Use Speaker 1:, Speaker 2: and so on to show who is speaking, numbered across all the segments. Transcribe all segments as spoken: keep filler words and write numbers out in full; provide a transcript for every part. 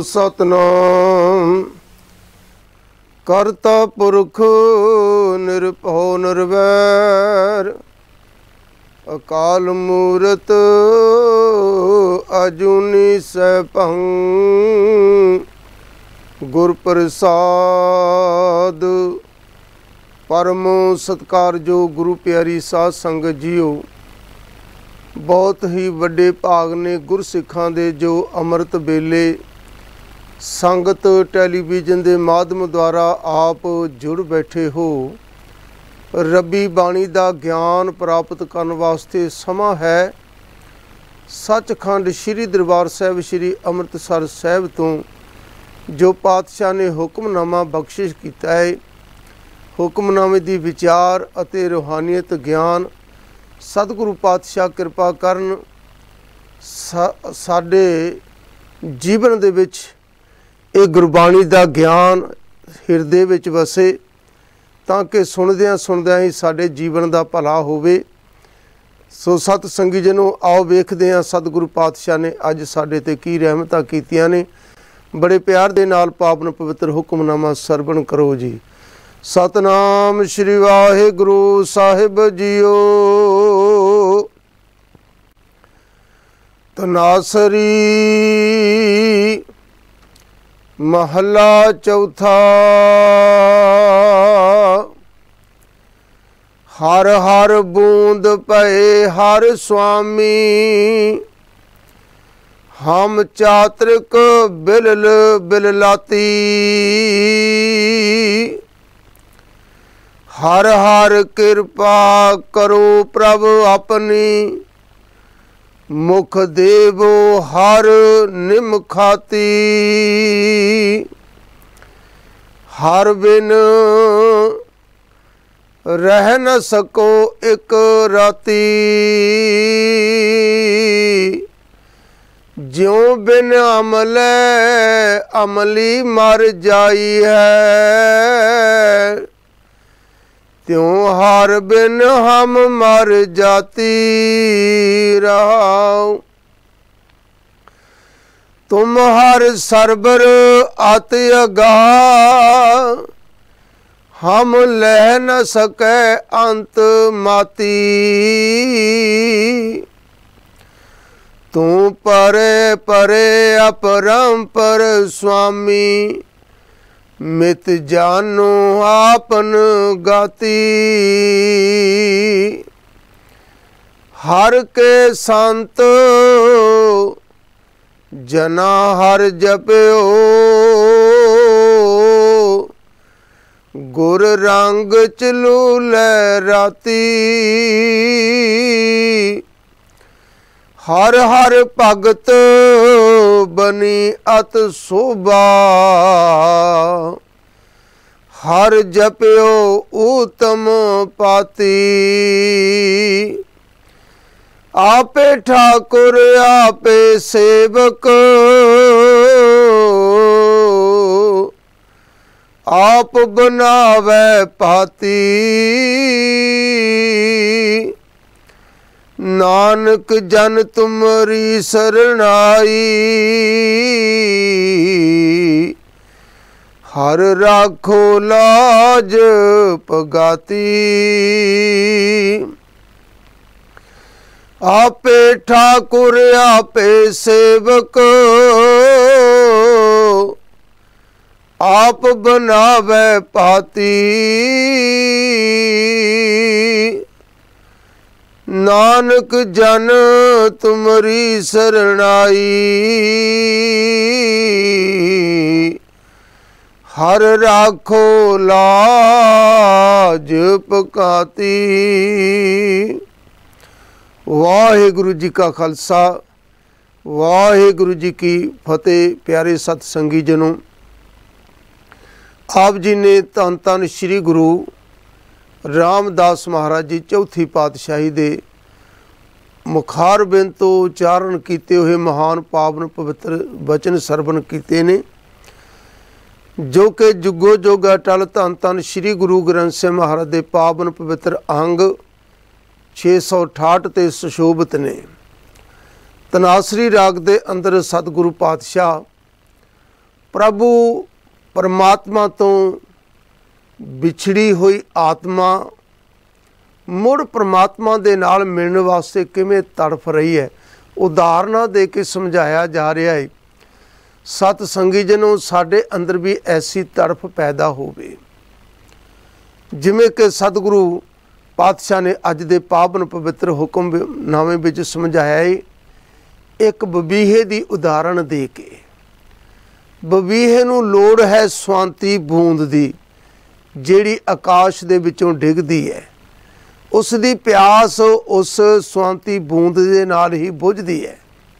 Speaker 1: सतनाम करता पुरख निरभौ निर्वैर अकाल मूरत अजूनी सैभं गुर प्रसाद। परम सत्कारयोग गुरु प्यारी साध संगत जीओ, बहुत ही वड्डे भाग ने गुरसिखां दे जो अमृत वेले संगत टैलीविजन के माध्यम द्वारा आप जुड़ बैठे हो। रब्बी बाणी का ज्ञान प्राप्त करने वास्ते समा है। सचखंड श्री दरबार साहिब श्री अमृतसर साहिब तो जो पातशाह ने हुक्मनामा बख्शिश किया है, हुक्मनामे की विचार अते रूहानीयत ज्ञान सतगुरु पातशाह कृपा करन सा साडे जीवन दे विच ये गुरबाणी का ज्ञान हिरदे विच वसे, ताकि सुनदियां सुनदियां ही साडे जीवन का भला होवे। सो सत संगी जनों, आओ वेखदे हां सतगुरु पातशाह ने अज साडे ते की रहमतां कीतियां ने। बड़े प्यार दे नाल पावन पवित्र हुक्मनामा सरवण करो जी। सतनाम श्री वाहिगुरु साहिब जीओ। तनासरी महला चौथा। हर हर बूंद पए हर स्वामी, हम चातृक बिलल बिललाती। हर हर कृपा करो प्रभु अपनी, मुख देवो हर निमखाती। हर बिन रह न सको एक राती, ज्यों बिन अमले अमली मर जाई है, त्यों हर बिन हम मर जाती रहाओ। तुम हर सरबर अत अगाह, हम लह न सके अंत माती। तू परे परे अपरंपर स्वामी, मित जानो आपन गाती। हर के संत जना हर जप्यो, गुर रंग चलू लहराती। हर हर भगत बनी अत शोभा, हर जप्यो उत्तम पाती। आपे ठाकुर आपे सेवक, आप बनावे पाती। नानक जन तुमरी सरनाई, हर राखो लाज पगाती। आपे ठाकुर आपे सेवक, आप बनावे पाती। नानक जन तुमरी सरनाई, हर राखो लाज पकाती। वाहिगुरु जी का खालसा, वाहिगुरु जी की फतेह। प्यारे सतसंगी जनों, आप जी ने धन धन श्री गुरु रामदास महाराज जी चौथी पातशाही दे मुखारबिंद तो उच्चारण किए हुए महान पावन पवित्र वचन सरवण किए ने, जो कि जुगो जुग अटल धन धन श्री गुरु ग्रंथ साहिब महाराज के पावन पवित्र अंग छे सौ अठाहठ ते सुशोभित ने। तनासरी राग के अंदर सतगुरु पातशाह प्रभु परमात्मा तो विछड़ी हुई आत्मा मुड़ परमात्मा दे नाल मिलण वास्ते किवें तड़फ रही है, उदाहरणां दे के समझाया जा रहा है। सत संगी जनों, साडे अंदर भी ऐसी तड़फ पैदा होवे जिवें कि सतगुरु पातशाह ने अज दे पावन पवित्र हुक्मनामे विच समझाया है। एक बबीहे दी उदाहरण दे के, बबीहे नूं लोड़ है स्वांति बूंद दी जिहड़ी आकाश दे विचों डिगदी है। उस दी प्यास उस स्वांति बूंद दे नाल ही बुझदी है।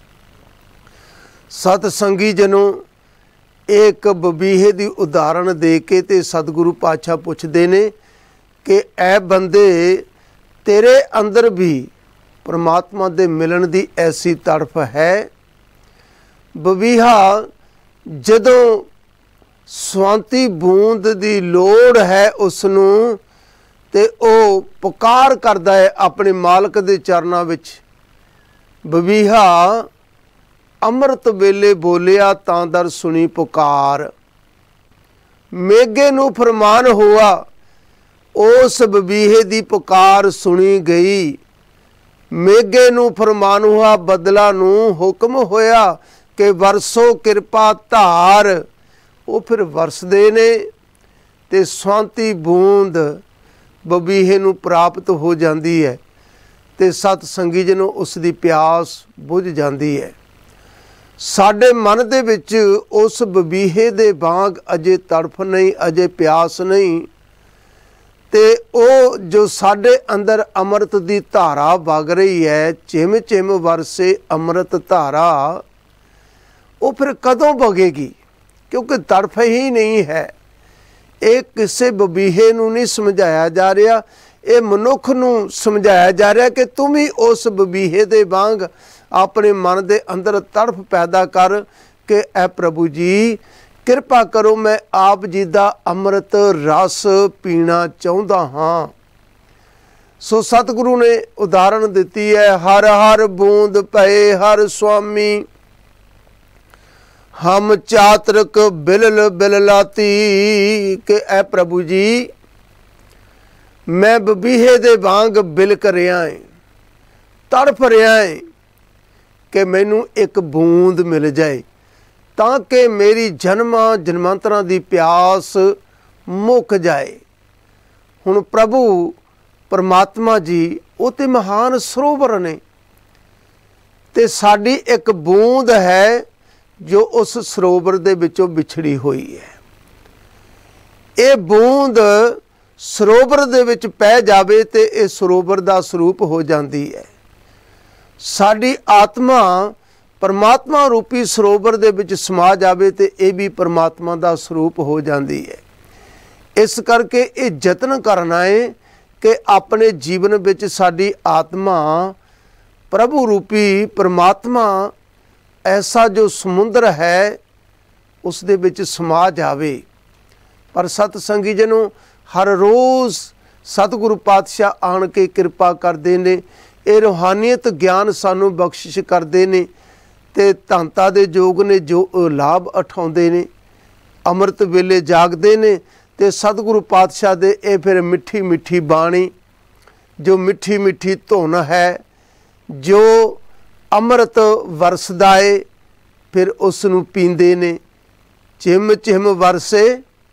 Speaker 1: सत संगी जनों, एक बबीहे दी उदाहरण दे के ते सतगुरु पातशाह पुछदे ने कि ऐ बंदे, तेरे अंदर भी परमात्मा दे मिलन दी ऐसी तड़फ है। बबीहा जदों स्वांति बूंद दी लोड़ है उसनूं ते ओ पुकार करदा है अपने मालक दे चरनां विच। बबीहा अमृत वेले बोलिया तां दर सुनी पुकार, मेघे नूं फरमान हुआ उस बबीहे दी पुकार सुनी गई। मेघे नूं फरमान हुआ, बदला नूं हुक्म होया कि वरसो किरपा धार। वो फिर वरसदे ने ते स्वांति बूंद बबीहे नूं प्राप्त हो जाती है ते सत संगी जनों उस दी प्यास बुझ जाती है। साडे मन दे विच उस बबीहे दे वांग अजे तड़फ नहीं, अजे प्यास नहीं, ते ओ जो साडे अंदर अमृत दी धारा वग रही है, चिम चिम वरसे अमृत धारा, वो फिर कदों वगेगी? क्योंकि तड़फ ही नहीं है। ये किसी बबीहे नूं नहीं समझाया जा रहा, ये मनुख नूं समझाया जा रहा कि तुम ही उस बबीहे दे वांग अपने मन दे अंदर तड़फ पैदा कर कि ऐ प्रभु जी किरपा करो, मैं आप जी दा अमृत रस पीना चाहुंदा हाँ। सो सतगुरु ने उदाहरण दिती है, हर हर बूंद पए हर स्वामी, हम चातरक बिलल बिललाती। के ऐ प्रभु जी, मैं बबीहे दे वांग बिलक रहा है, तड़फ रहा है कि मैनू एक बूंद मिल जाए ताकि मेरी जन्मां जन्मांतरां दी प्यास मुक जाए। हुण प्रभु परमात्मा जी वो तो महान सरोवर ने ते साडी एक बूंद है जो उस सरोवर दे विचों विछड़ी हुई है। ये बूंद सरोवर दे विच पै जावे ते ये सरोवर दा स्वरूप हो जाती है। साडी आत्मा परमात्मा रूपी सरोवर दे विच समा जावे ते ये भी परमात्मा दा स्वरूप हो जाती है। इस करके ये यतन करना है कि अपने जीवन विच साडी आत्मा प्रभु रूपी परमात्मा ऐसा जो समुंदर है उस दे विच समा जावे। पर सतसंगी जनों, हर रोज़ सतगुरु पातशाह आण के किरपा करते ने, ये रूहानीयत ज्ञान सानू बख्शिश करते ने ते धनता दे जोग ने जो लाभ उठाउंदे ने, अमृत वेले जागदे ने ते सतगुरु पातशाह दे ये फिर मिठी मिठी बाणी जो मिठी मिठी धुन है जो अमृत वरसदा है फिर उसनू पींदे ने। चिम चिम वरसे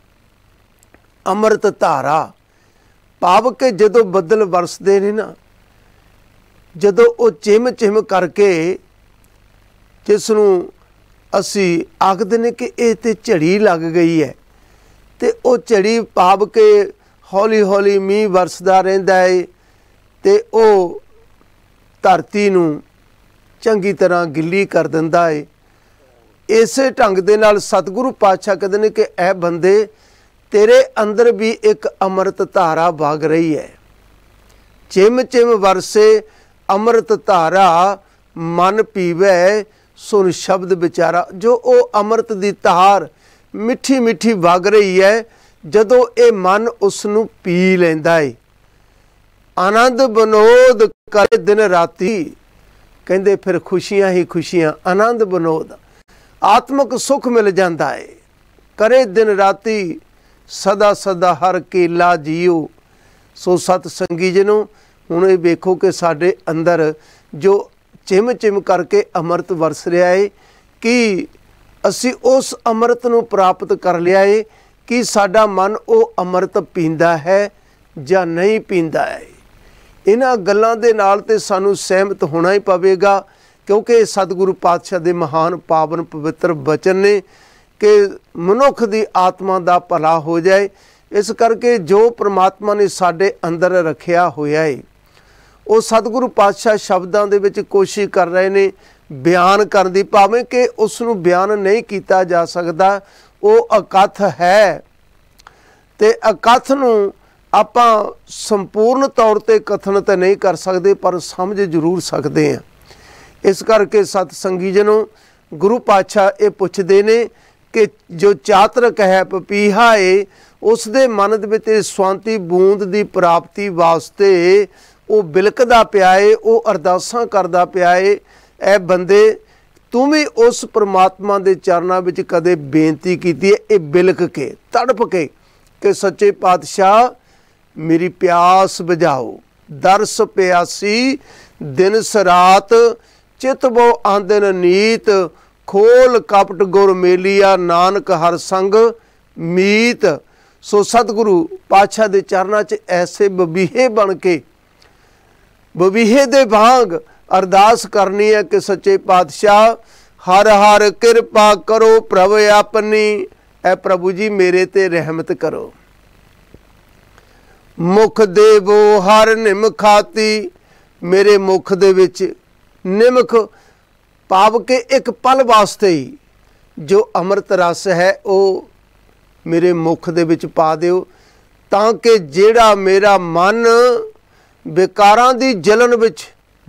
Speaker 1: अमृत धारा, भाव के जदों बदल वरसदे ने ना, जदों वो चिम चिम करके जिसनू असी आखदे ने कि ये ते झड़ी लग गई है, ते वो झड़ी भाव के हौली हौली मीह वरसदा रहिंदा है ते वो धरती नू चंगी तरह गिल्ली कर दिंदा है। इसे ढंग दे नाल सतगुरु पातशाह कहते हैं कि ऐ बंदे, तेरे अंदर भी एक अमृत धारा वग रही है। चिम चिम वरसे अमृत धारा, मन पीवै सुन शब्द विचारा। जो ओ अमृत दी धार मिठी मिठी वग रही है, जदों ये मन उसनू पी लैंदा है। आनंद बनोद करे दिन राती, कहते फिर खुशियां ही खुशियां, आनंद बनोद, आत्मक सुख मिल जाता है। करे दिन राती सदा सदा हर केला जियो। सो सत संगी जी नूं हुण ये वेखो कि साडे अंदर जो चिम चिम करके अमृत वरस रहा है कि असी उस अमृत नूं प्राप्त कर लिया है कि साडा मन वो अमृत पींदा है ਜਾਂ नहीं पींदा है। इन्हां गल्लां दे नाल ते सानूं सहमत होना ही पवेगा क्योंकि सतगुरु पातशाह दे महान पावन पवित्र बचन ने कि मनुख दी आत्मा दा भला हो जाए। इस करके जो परमात्मा ने साडे अंदर रखिया होया है वो सतगुरु पातशाह शब्दां दे विच कोशिश कर रहे ने बयान करन दी, भावें कि उसनूं बयान नहीं किया जा सकता, वो अकथ है ते अकथ नूं आपां संपूर्ण तौर पर कथन तो नहीं कर सकते पर समझ जरूर सकते हैं। इस करके सतसंगी जनों गुरु पातशाह ये पुछदे ने कि जो चातरक है पपीहा है उस दे मन दे विच स्वांति बूंद की प्राप्ति वास्ते वो बिलकदा पिया है, वो अरदासां करदा पिया है। ए बंदे तू भी उस परमात्मा के चरणों में कदे बेनती की है, ये बिलक के तड़प के कि सच्चे पातशाह मेरी प्यास बुझाओ। दरस प्यासी दिन सरात चित बो आंदन नीत खोल कपट गुर मेलिया नानक हर संग मीत। सो सतगुरु पातशाह दे चरणों च ऐसे बबीहे बन के बबीहे दे वांग अरदास करनी है कि सच्चे पातशाह हर हर कृपा करो प्रभु अपनी। ए प्रभु जी मेरे ते रहमत करो। मुख देवो हर निमखाती, मेरे मुख दे विच निमख पाव के एक पल वास्ते ही जो अमृत रस है वो मेरे मुख दे विच पा दिओ ताकि जेड़ा मेरा मन बेकारां दी जलन विच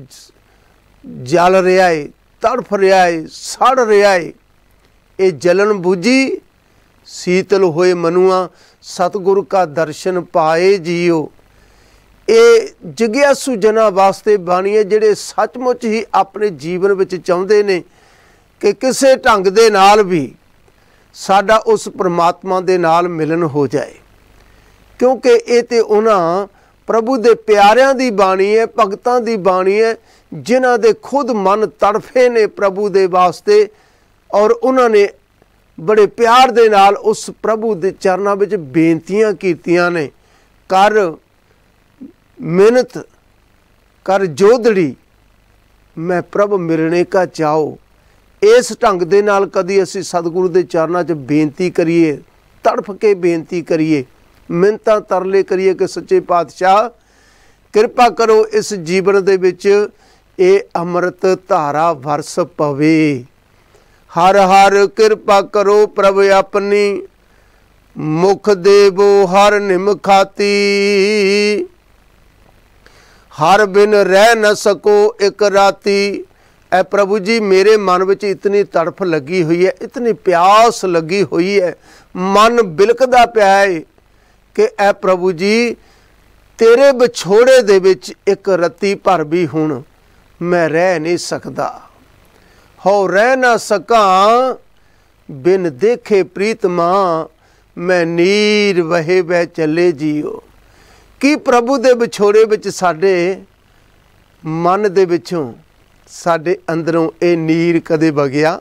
Speaker 1: जल रहा है, तड़फ रहा है, सड़ रहा है, ये जलन बुझी शीतल होए मनुआ सतगुरु का दर्शन पाए जियो। ये जिग्यासु जना वास्ते बाणी है जिहड़े सचमुच ही अपने जीवन विच चाहुंदे ने कि किसी ढंग दे नाल भी साडा उस परमात्मा दे नाल मिलन हो जाए, क्योंकि ये तो उन्हां प्रभु दे प्यारियां दी बाणी है, भगतां दी बाणी है जिन्हां दे खुद मन तड़फे ने प्रभु दे वास्ते और उन्होंने बड़े प्यार दे नाल उस प्रभु दे चरणों में बेनतियां कीतियां ने। कर मिन्नत कर जोदड़ी मैं प्रभु मिलने का चाहो। इस ढंग दे नाल कदी असी सतगुरु दे चरणों च बेनती करिए, तड़फ के बेनती करिए, मिन्नतां तरले करिए कि सच्चे पातशाह कृपा करो इस जीवन दे विच ये अमृत धारा वरस पवे। हर हर कृपा करो प्रभु अपनी, मुख देवो हर निमखाती। हर बिन रह न सको एक राती। ए प्रभु जी मेरे मन में इतनी तड़फ लगी हुई है, इतनी प्यास लगी हुई है, मन बिलकदा पिया है कि ए प्रभु जी तेरे विछोड़े दे विच एक रत्ती भर भी हुण मैं रह नहीं सकता। हो रह ना सका बिन देखे प्रीतमा, मैं नीर वहे वह चले जियो। कि प्रभु दे विछोड़े विच साडे मन दे विचों साडे अंदरों ये नीर कदे वगिया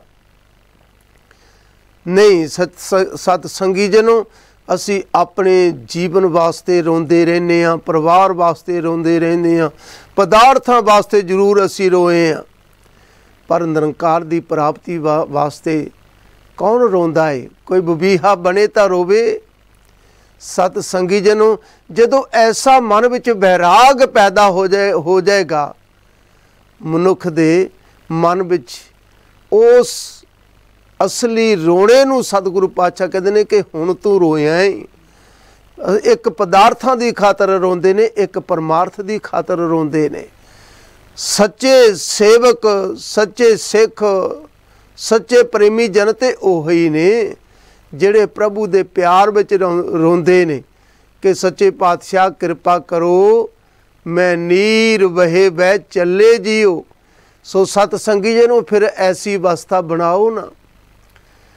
Speaker 1: नहीं। सत सत संगी जनों असी अपने जीवन वास्ते रोंदे रहने हाँ, परिवार वास्ते रोंदे रहने हाँ, पदार्थां वास्ते जरूर असी रोए हाँ, पर निरंकार की प्राप्ति वा वास्ते कौन रोंदा है? कोई बबीहा बने तो रोवे। सत संगी जनों जदों ऐसा मन विच वैराग पैदा हो जाए हो जाएगा मनुख दे मन विच उस असली रोने नूं सतगुरु पातशाह कहते हैं कि हुण तू रोया है। एक पदार्थां की खातर रोंदे ने, एक परमार्थ की खातर रोंदे ने। सच्चे सेवक सच्चे सिख सच्चे प्रेमी जन ते ओही ने जिहड़े प्रभु दे प्यार विच रोंदे ने कि सच्चे पातशाह कृपा करो मैं नीर वहे वह चले जियो। सो सत संगी जी नूं फिर ऐसी अवस्था बनाओ ना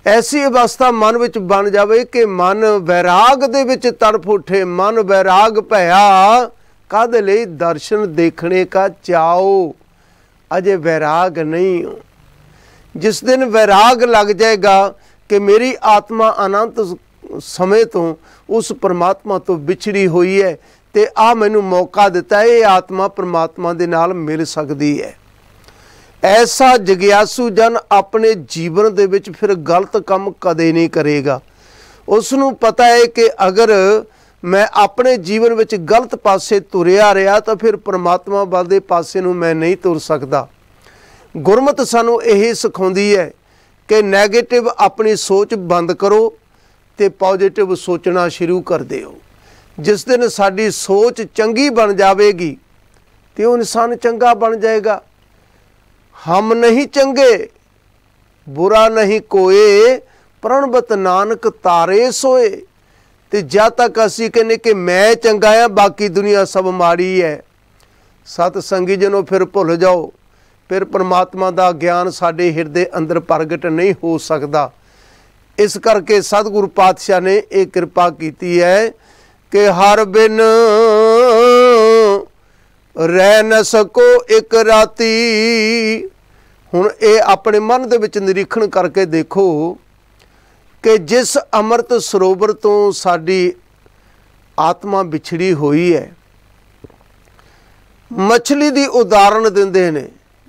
Speaker 1: ऐसी अवस्था मन विच बन जावे कि मन वैराग दे विच तड़फ उठे। मन वैराग भया काहदे लई? दर्शन देखने का चाओ। अजे वैराग नहीं हो। जिस दिन वैराग लग जाएगा कि मेरी आत्मा अनंत समय तो उस परमात्मा तो विछड़ी हुई है ते आ मैनू मौका दिता है, ये आत्मा परमात्मा दे नाल मिल सकती है। ऐसा जगियासू जन अपने जीवन दे विच फिर गलत काम कदे नहीं करेगा। उसनू पता है कि अगर मैं अपने जीवन विच गलत पासे तुरिया रहा तो फिर परमात्मा वाले पासे नू मैं नहीं तुर सकता। गुरमत सानू यही सिखाउंदी है कि नैगेटिव अपनी सोच बंद करो ते पॉजिटिव सोचना शुरू कर दिओ। जिस दिन साडी सोच चंगी बन जाएगी तो वो इंसान चंगा बन जाएगा। हम नहीं चंगे बुरा नहीं कोए, प्रणबत नानक तारे सोए। तो जब तक असी कहने कि मैं चंगा हाँ बाकी दुनिया सब माड़ी है, सतसंगी जनों फिर भुल जाओ। फिर परमात्मा का ज्ञान साडे हिरदे अंदर प्रगट नहीं हो सकता। इस करके सतगुरु पातशाह ने एक कृपा की है कि हर बिन रह न सको एक राती। हुण ये अपने मन दे विच निरीखण करके देखो कि जिस अमृत सरोवर तो साडी आत्मा विछड़ी हुई है, मछली दी उदाहरण दिंदे ने।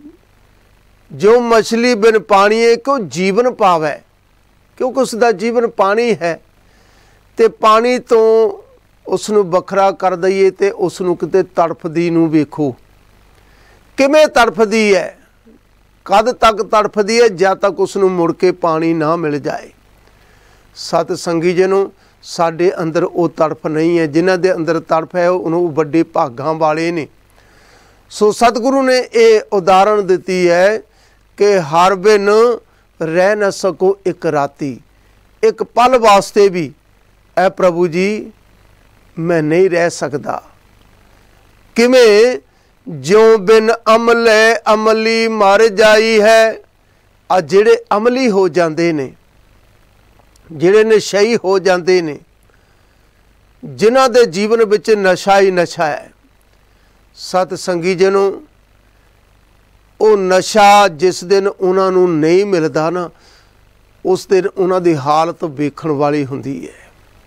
Speaker 1: जो मछली बिन पानी है क्यों जीवन पावै, क्योंकि उसका जीवन पानी है। ते पानी तो उसनू बखरा कर दईए ते उसनू किते तड़फदी नू वेखो किवें तड़फदी है। कद तक तड़फदी है? जद तक उसनू मुड़ के पानी ना मिल जाए। सतसंगी जनों साडे अंदर वो तड़फ नहीं है। जिन्हां दे अंदर तड़फ है उन्होंने वड्डे भागां वाले ने। सो सतगुरु ने ये उदाहरण दिती है कि हर बिन रह न सको एक राती। एक पल वास्ते भी ऐ प्रभु जी मैं नहीं रह सकता। किवें? ज्यों बिन अमले अमली मर जाई है। आ जिहड़े अमली हो जाते ने, जिहड़े नशई हो जाते ने, जिन्हां दे जीवन विच नशा ही नशा है। सतसंगी जनों वो नशा जिस दिन उन्हां नूं नहीं मिलता ना, उस दिन उन्हां दी हालत वेखण वाली हुंदी है।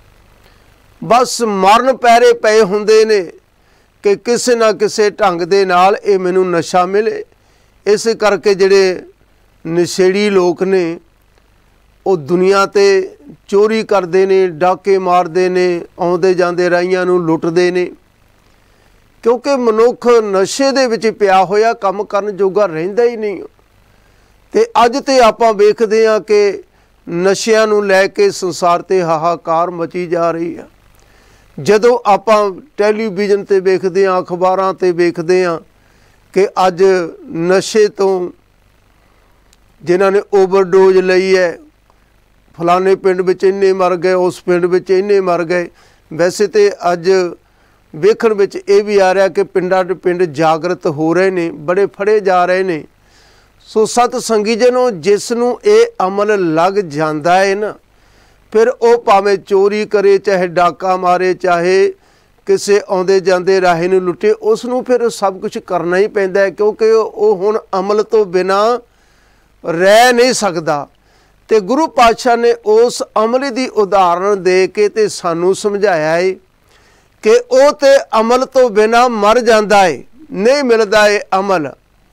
Speaker 1: बस मरण पैरे पए हुंदे ने कि किसी ना किसी ढंग दे नाल ये मैनू नशा मिले। इस करके जिहड़े नशेड़ी लोग ने वो दुनिया ते चोरी करते ने, डाके मारते ने, आउंदे जांदे राहियां नूं लुटदे ने। क्योंकि मनुख नशे दे विच पिया होया काम करन जोगा रहिंदा ही नहीं। ते अज ते आपां वेखदे हां कि नशिਆਂ नूं लै के संसार ते हाहाकार मची जा रही है। जदों आपां टैलीविजन ते वेखदे हां, अखबारां ते वेखदे हां कि अज नशे तो जिन्हां ने ओवरडोज लई है, फलाने पिंड विच इन्ने मर गए, उस पिंड विच इन्ने मर गए। वैसे तो अज वेखण विच ये भी आ रहा कि पिंडां दे पिंड जागृत हो रहे ने, बड़े फड़े जा रहे ने। सो सतसंगी जनों जिसनूं ये अमल लग जांदा है ना, फिर वो भावें चोरी करे, चाहे डाका मारे, चाहे किसी आउंदे जांदे राहे नूं लुटे, उसनूं फिर सब कुछ करना ही पैंदा है। क्योंकि वो हुण अमल तो बिना रह नहीं सकता। ते गुरु पातशाह ने उस अमल की उदाहरण दे के ते सानू समझाया है कि वो ते अमल तो बिना मर जाता है, नहीं मिलता है अमल।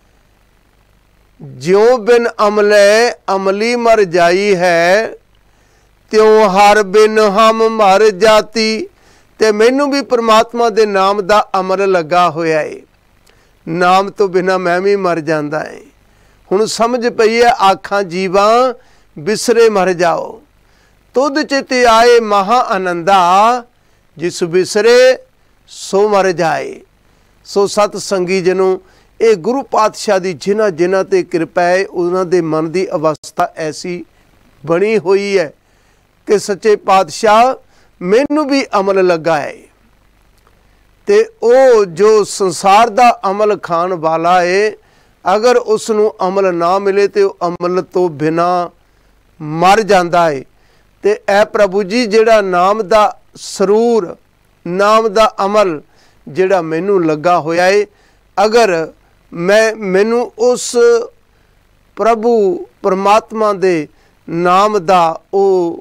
Speaker 1: ज्यों बिन अमले अमली मर जाई है, त्यों हर बिन हम मर जाती। ते मैनू भी परमात्मा दे नाम दा अमल लगा होया है। नाम तो बिना मैं भी मर जाता है। हुण समझ पई है आखां जीवा बिसरे मर जाओ, तुद चित आए महा आनंदा, जिस बिसरे सो मर जाए। सो सतसंगी जनों ये गुरु पातशाह की जिन्हां जिन्हां ते कृपा है, उन्हां दे मन की अवस्था ऐसी बनी हुई है कि सच्चे पातशाह मैनू भी अमल लगा है। ते ओ जो संसार का अमल खान वाला है, अगर उसनू अमल ना मिले तो अमल तो बिना मर जाता है। तो ए प्रभु जी जिहड़ा नाम दा सरूर, नाम दा अमल जिहड़ा मैनू लगा होया है, अगर मैं मैनू उस प्रभु परमात्मा दे नाम दा ओ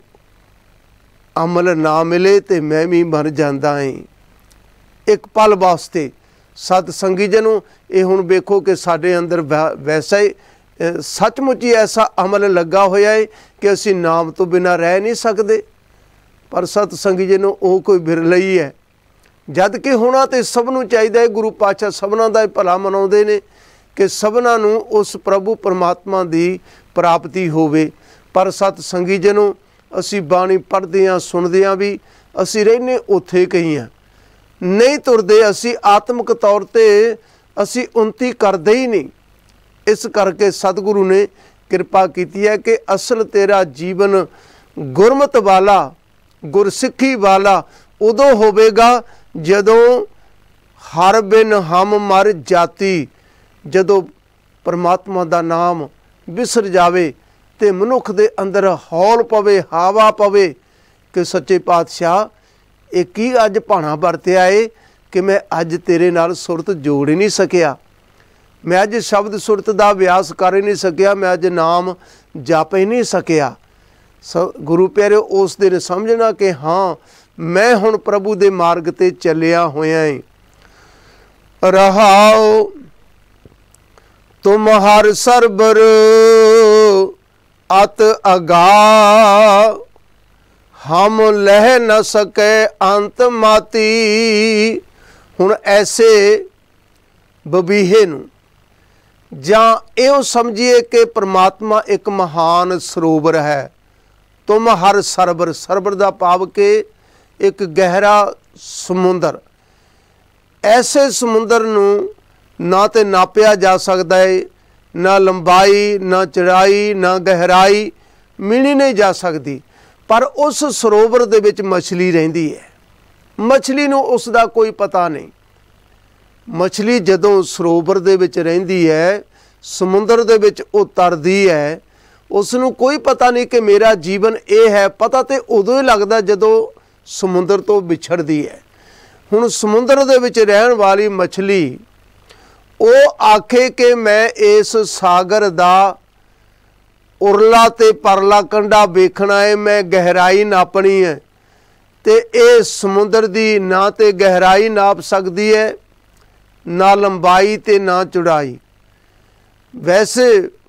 Speaker 1: अमल ना मिले तो मैं भी मर जाता है एक पल वास्ते। सत संगी जनों, ये हुण वेखो कि साडे अंदर वैसा ही सचमुच ही ऐसा अमल लगा होया है कि असी नाम तो बिना रह नहीं सकते। पर सत संगी जनों, वो कोई बिरला ही है, जद कि होना तो सबनों चाहिए है। गुरु पातशाह सबना दा भला मनाउंदे ने कि सबना नूं उस प्रभु परमात्मा दी प्राप्ति होवे। पर सत संगी जनों, असी बाणी पढ़दे हां, सुणदे हां, भी असी रहने उत्थे कहीं हां, नहीं तुरदे असी आत्मक तौर ते असी उन्नति करदे ही नहीं। इस करके सतगुरु ने किरपा की है कि असल तेरा जीवन गुरमत वाला, गुरसिੱਖੀ वाला उदों होवेगा जदों हर बिन हम मर जाती, जदों परमात्मा दा नाम विसर जावे ते मनुख दे अंदर हौल पवे, हावा पवे कि सच्चे पातशाह ये की अज भाणा वरतिया है कि मैं अज तेरे नाल सुरत जोड़ ही नहीं सकिया, मैं अज शब्द सुरत का अभ्यास कर ही नहीं सकिया, मैं अज नाम जप ही नहीं सकिया। स गुरु प्यारे उस दिन समझना कि हाँ मैं हुण प्रभु दे मार्ग ते चलिया होया है। रहाओ तुम हर सरबर अत अगा, हम लह न सके अंत माती। हुण ऐसे बबीहे नूं जां इहो समझिए कि परमात्मा एक महान सरोवर है। तुम हर सरबर, सरबर दा भाव के एक गहरा समुंदर, ऐसे समुंदर नूं ना तो नापिया जा सकता है, ना लंबाई, ना चौड़ाई, ना गहराई मिली नहीं जा सकती। पर उस सरोवर दे विच मछली रहिंदी है, मछली नूं उस दा कोई पता नहीं। मछली जदों सरोवर दे विच रहिंदी है, समुंदर दे विच वो तरदी है, उसनूं कोई पता नहीं कि मेरा जीवन ये है। पता तो उदों ही लगदा जदों समुंदर तो विछड़दी है। हुण समुंदर दे विच रहण वाली मछली वो आखे कि मैं इस सागर दा उरला ते परला कंढा वेखना है, मैं गहराई नापनी है, तो ये समुंदर दी ना तो गहराई नाप सकती है, ना लंबाई ते ना चौड़ाई। वैसे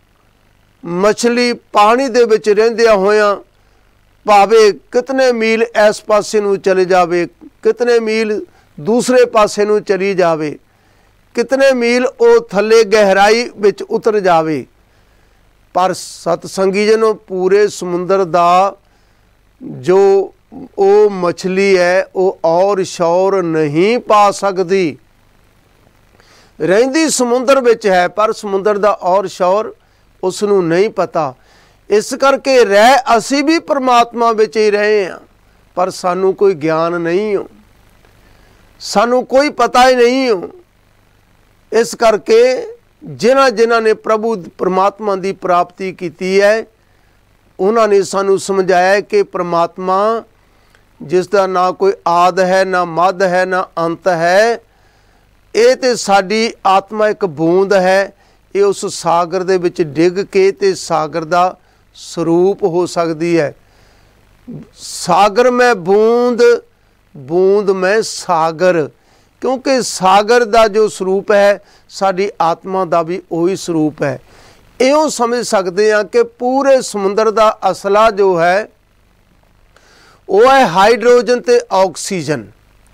Speaker 1: मछली पानी दे विच रहिंदियां होया भावे कितने मील इस पासे नूं चले जावे, कितने मील दूसरे पासे नूं चली जावे, कितने मील वो थले गहराई विच उतर जावे, पर सतसंगी जनों पूरे समुंदर दा जो वो मछली है वो और शौर नहीं पा सकती। रहिंदी समुंदर विच है पर समुंदर दा और शौर उसनूं नहीं पता। इस करके रह असी भी परमात्मा विच ही रहे हैं, पर सानू कोई ज्ञान नहीं हो, सानू कोई पता ही नहीं हो। इस करके जिन्हां जिन्हां ने प्रभु परमात्मा की प्राप्ति की है, उन्होंने सानू समझाया कि परमात्मा जिसका ना कोई आद है, ना मद है, ना अंत है, ये तो साडी आत्मा एक बूंद है, ये उस सागर दे विच डिग के ते सागर दा स्वरूप हो सकती है। सागर में बूंद, बूंद में सागर, क्योंकि सागर दा जो स्वरूप है साडी आत्मा दा भी वही स्वरूप है। इहों समझ सकते हैं कि पूरे समुंदर दा असला जो है वो है हाइड्रोजन ते ऑक्सीजन।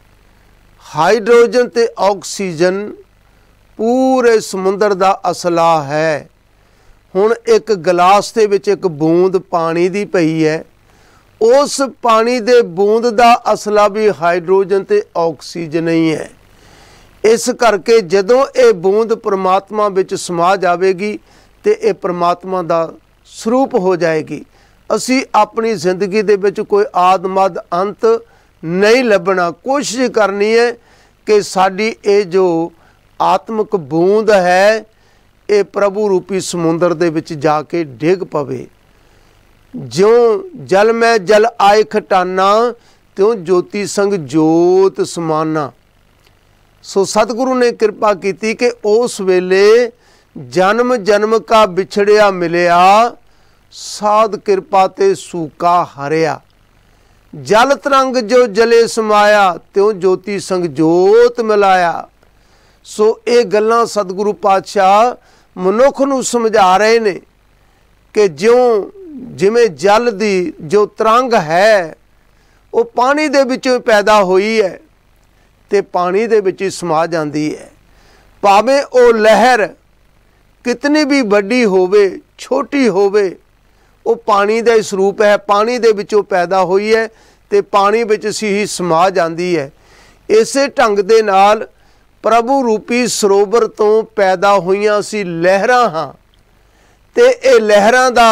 Speaker 1: हाइड्रोजन ते ऑक्सीजन पूरे समुंदर दा असला है। हुण एक गिलास दे विच एक बूंद पानी दी पई है, उस पानी दे बूंद दा असला भी हाइड्रोजन ते ऑक्सीजन ही है। इस करके जदों ये बूंद परमात्मा विच समा जाएगी तो ये परमात्मा दा स्वरूप हो जाएगी। असी अपनी जिंदगी दे विच कोई आद मद अंत नहीं लभना। कोशिश करनी है कि साडी ये जो आत्मक बूंद है ये प्रभु रूपी समुंदर दे विच जाके डिग पवे। ज्यों जल में जल आए खटाना, त्यों ज्योति संग जोत समाना। सो सतगुरु ने कृपा की कि उस वेले जन्म जन्म का बिछड़िया मिलिया, साध कृपा ते सूका हरिया। जल तरंग जो जले समाया, त्यों ज्योति संग जोत मिलाया। सो ये गल्लां सतगुरु पातशाह मनुख नूं समझा रहे ने कि ज्यों जिमें जल दी जो तरंग है वो पानी दे विचों पैदा हुई है ते पानी दे विच समा जाती है। भावें वो लहर कितनी भी बड़ी होवे छोटी होवे, वो पानी का स्वरूप है, पानी दे विचों पैदा हुई है ते पानी विच ही समा जाती है। इसे ढंग दे नाल प्रभु रूपी सरोवर तो पैदा हुईयां सी लहरां हां ते ये लहरां दा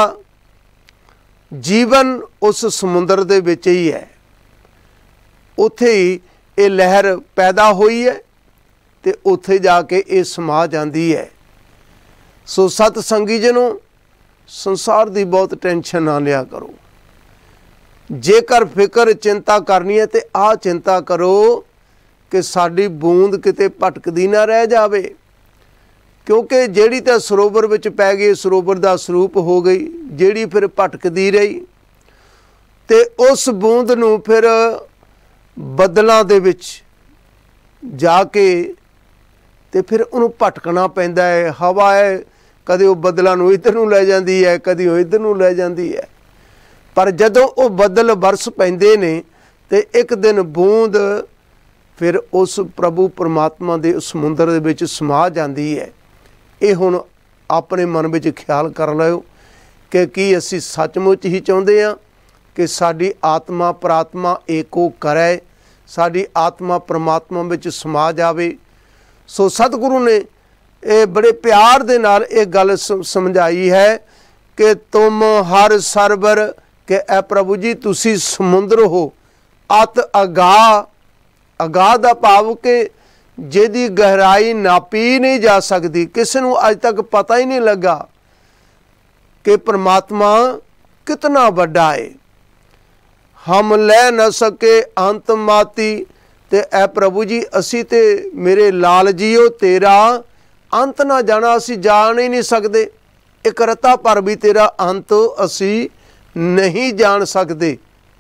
Speaker 1: जीवन उस समुद्र दे विच ही है। उत्थे ही ये लहर पैदा हुई है ते उत्थे जाके ये समा जाती है। सो सतसंगी जनों, संसार की बहुत टेंशन ना लिया करो। जेकर फिक्र चिंता करनी है तो आ चिंता करो कि साडी बूंद किते भटकदी ना रह जावे, क्योंकि जेड़ी तो सरोवर विच पै गई सरोवर का स्वरूप हो गई, जेड़ी फिर भटकदी रही ते उस बूंद नूं फिर बदलों दे विच जाके ते फिर उन्होंने भटकना पैंदा है। हवा है, कदे वो बदलों नूं इधर नूं लै जांदी है, कदे वो इधर नूं लै जांदी है। पर जदों वो बदल बरस पैंदे ने ते एक दिन बूंद फिर उस प्रभु परमात्मा दे समुंदर दे विच समा जाती है। ये हुण अपने मन विच ख्याल कर लिओ कि की असीं सचमुच ही चाहुंदे हां कि साडी आत्मा प्रात्मा एको करे, साडी आत्मा परमात्मा विच समा जावे। सो सतगुरु ने ये बड़े प्यार दे नाल ये गल समझाई है कि तुम हर सरवर कि ए प्रभु जी तुसी समुंदर हो, अत अगाह। अगाह दा भाव कि जिहदी गहराई नापी नहीं जा सकती, किसी नूं अज तक पता ही नहीं लगा कि परमात्मा कितना वड्डा है। हम लै न सके अंत माती, ते ए प्रभु जी असी ते मेरे लाल जीओ तेरा अंत ना जाना असी जान ही नहीं सकते। एक रता पर भी तेरा अंत असी नहीं जान सकते।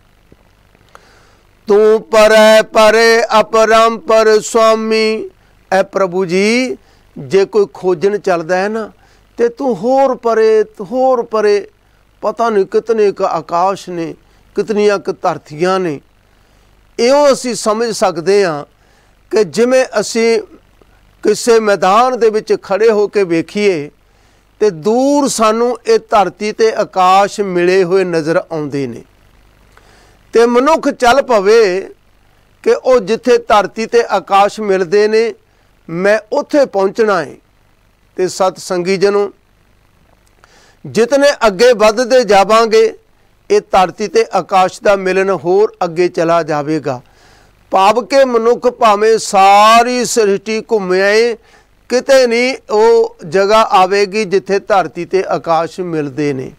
Speaker 1: तू परै परे अपरंपर स्वामी, ए प्रभु जी जे कोई खोजन चलता है ना तो तू होर परे होर परे, पता नहीं कितने क आकाश ने, कितनियां क धरतियां ने। इहो असी समझ सकते हाँ कि जिमें असी किसी मैदान दे विच खड़े होके वेखीए ते दूर सानू ये धरती ते आकाश मिले हुए नज़र आउंदे ने, ते मनुख चल पवे कि वो जिथे धरती ते आकाश मिलते ने मैं उत्थे पहुँचना है। ते सतसंगी जनों, जितने अगे वधदे जावांगे ये धरती ते आकाश का मिलन होर अगे चला जाएगा। भाव के मनुख भावें सारी सृष्टि घूमे आए, किते नहीं वो जगह आवेगी जिथे धरती ते आकाश मिलते ने।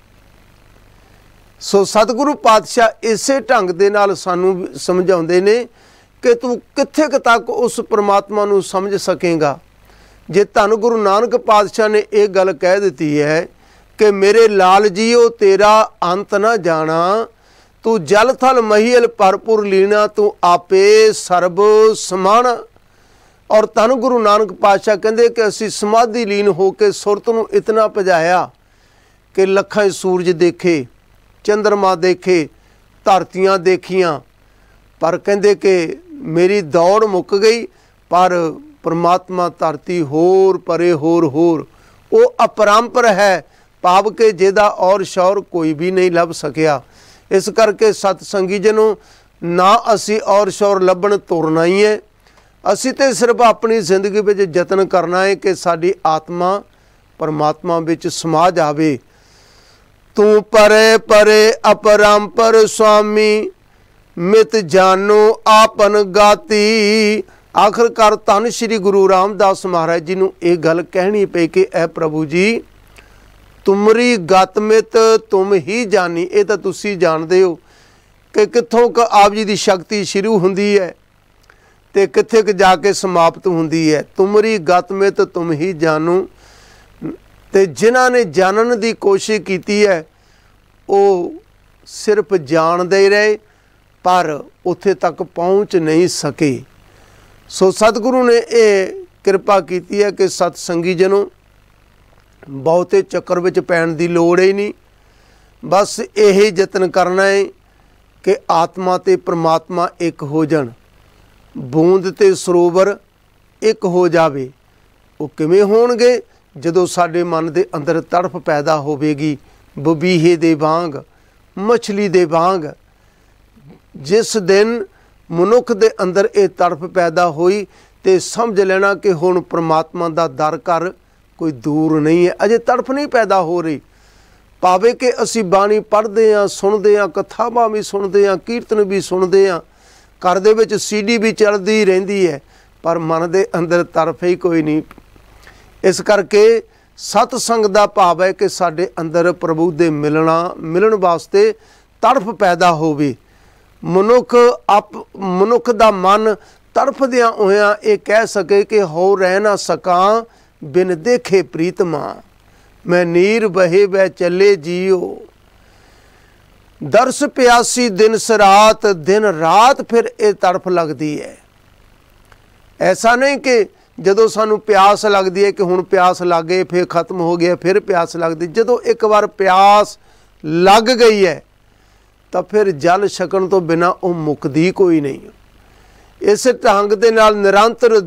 Speaker 1: सो सतगुरु पातशाह इसे ढंग दे नाल सानू समझाउंदे ने कि तू कित्थे तक उस परमात्मा नू समझ सकेगा। जे धन गुरु नानक पातशाह ने यह गल कह दी है कि मेरे लाल जीओ तेरा अंत ना जाना, तू जल थल महियल भरपुर लीना, तू आपे सर्ब समाना। और धन गुरु नानक पातशाह कहते कि असी समाधि लीन होकर सुरत नूं इतना भजाया कि लखां सूरज देखे, चंद्रमा देखे, धरतियां देखियां, पर कहते कि मेरी दौड़ मुक गई। पर परमात्मा धरती होर परे होर होर वो अपरंपर है, भाव के जिहदा और शौर कोई भी नहीं लभ सकिया। इस करके सतसंगी जनों, ना असी और शौर लभण तुरना ही है, असी तो सिर्फ अपनी जिंदगी में यतन करना है कि साडी आत्मा परमात्मा विच समा जावे। तू परे परे अपरंपर स्वामी, मित जानो आपन गाती। आखिरकार धन श्री गुरु रामदास महाराज जी नूं ये गल कहनी पई कि ए प्रभु जी ਤੁਮਰੀ ਗਤਮਿਤ ਤੁਮ ਹੀ ਜਾਨੀ। ਇਹ ਤਾਂ ਤੁਸੀਂ ਜਾਣਦੇ ਹੋ ਕਿ ਕਿੱਥੋਂ ਕ ਆਪ ਜੀ ਦੀ ਸ਼ਕਤੀ ਸ਼ੁਰੂ ਹੁੰਦੀ ਹੈ ਤੇ ਕਿੱਥੇ ਕ ਜਾ ਕੇ ਸਮਾਪਤ ਹੁੰਦੀ ਹੈ। ਤੁਮਰੀ ਗਤਮਿਤ ਤੁਮ ਹੀ ਜਾਨੂ। ਤੇ ਜਿਨ੍ਹਾਂ ਨੇ ਜਾਣਨ ਦੀ ਕੋਸ਼ਿਸ਼ ਕੀਤੀ ਹੈ ਉਹ ਸਿਰਫ ਜਾਣਦੇ ਰਹੇ ਪਰ ਉੱਥੇ ਤੱਕ ਪਹੁੰਚ ਨਹੀਂ ਸਕੇ। ਸੋ ਸਤਿਗੁਰੂ ਨੇ ਇਹ ਕਿਰਪਾ ਕੀਤੀ ਹੈ ਕਿ ਸਤਸੰਗੀ ਜਨੋਂ ਬਹੁਤੇ ਚੱਕਰ ਵਿੱਚ ਪੈਣ ਦੀ ਲੋੜ ਹੀ ਨਹੀਂ। ਬਸ ਇਹ ਯਤਨ ਕਰਨਾ ਹੈ ਕਿ ਆਤਮਾ ਤੇ ਪ੍ਰਮਾਤਮਾ ਇੱਕ ਹੋ ਜਾਣ, ਬੂੰਦ ਤੇ ਸਰੋਵਰ ਇੱਕ ਹੋ ਜਾਵੇ। ਉਹ ਕਿਵੇਂ ਹੋਣਗੇ? ਜਦੋਂ ਸਾਡੇ ਮਨ ਦੇ ਅੰਦਰ ਤੜਫ ਪੈਦਾ ਹੋਵੇਗੀ ਬਬੀਹੇ ਦੇ ਵਾਂਗ, ਮਛਲੀ ਦੇ ਵਾਂਗ। ਜਿਸ ਦਿਨ ਮਨੁੱਖ ਦੇ ਅੰਦਰ ਇਹ ਤੜਫ ਪੈਦਾ ਹੋਈ ਤੇ ਸਮਝ ਲੈਣਾ ਕਿ ਹੁਣ ਪ੍ਰਮਾਤਮਾ ਦਾ ਦਰ ਘਰ ਕੋਈ ਦੂਰ ਨਹੀਂ ਹੈ। ਅਜੇ ਤੜਫ ਨਹੀਂ ਪੈਦਾ ਹੋ ਰਹੀ। ਭਾਵੇਂ ਕਿ ਅਸੀਂ ਬਾਣੀ ਪੜ੍ਹਦੇ ਹਾਂ, ਸੁਣਦੇ ਹਾਂ, ਕਥਾਵਾਂ ਵੀ ਸੁਣਦੇ ਹਾਂ, ਕੀਰਤਨ ਵੀ ਸੁਣਦੇ ਹਾਂ, ਘਰ ਦੇ ਵਿੱਚ ਸੀਡੀ ਵੀ ਚੱਲਦੀ ਰਹਿੰਦੀ ਹੈ, ਪਰ ਮਨ ਦੇ ਅੰਦਰ ਤੜਫ ਹੀ ਕੋਈ ਨਹੀਂ। ਇਸ ਕਰਕੇ ਸਤਸੰਗ ਦਾ ਭਾਵ ਹੈ ਕਿ ਸਾਡੇ ਅੰਦਰ ਪ੍ਰਭੂ ਦੇ ਮਿਲਣਾ ਮਿਲਣ ਵਾਸਤੇ ਤੜਫ ਪੈਦਾ ਹੋਵੇ। ਮਨੁੱਖ ਆਪ ਮਨੁੱਖ ਦਾ ਮਨ ਤੜਫਦਿਆਂ ਹੋਇਆਂ ਇਹ ਕਹਿ ਸਕੇ ਕਿ ਹੋ ਰਹਿ ਨਾ ਸਕਾਂ ਬਿਨ ਦੇਖੇ ਪ੍ਰੀਤਮਾ, ਮੈਂ ਨੀਰ ਬਹੇ ਬਹਿ ਚੱਲੇ ਜੀਓ। ਦਰਸ ਪਿਆਸੀ ਦਿਨ ਸਰਾਤ, ਦਿਨ ਰਾਤ ਫਿਰ ਇਹ ਤੜਫ ਲੱਗਦੀ ਹੈ। ਐਸਾ ਨਹੀਂ ਕਿ ਜਦੋਂ ਸਾਨੂੰ ਪਿਆਸ ਲੱਗਦੀ ਹੈ ਕਿ ਹੁਣ ਪਿਆਸ ਲੱਗ ਗਈ ਫਿਰ ਖਤਮ ਹੋ ਗਿਆ, ਫਿਰ ਪਿਆਸ ਲੱਗਦੀ। ਜਦੋਂ ਇੱਕ ਵਾਰ ਪਿਆਸ ਲੱਗ ਗਈ ਹੈ ਤਾਂ ਫਿਰ ਜਲ ਛਕਣ ਤੋਂ ਬਿਨਾਂ ਉਹ ਮੁੱਕਦੀ ਕੋਈ ਨਹੀਂ। ਇਸ ਢੰਗ ਦੇ ਨਾਲ ਨਿਰੰਤਰ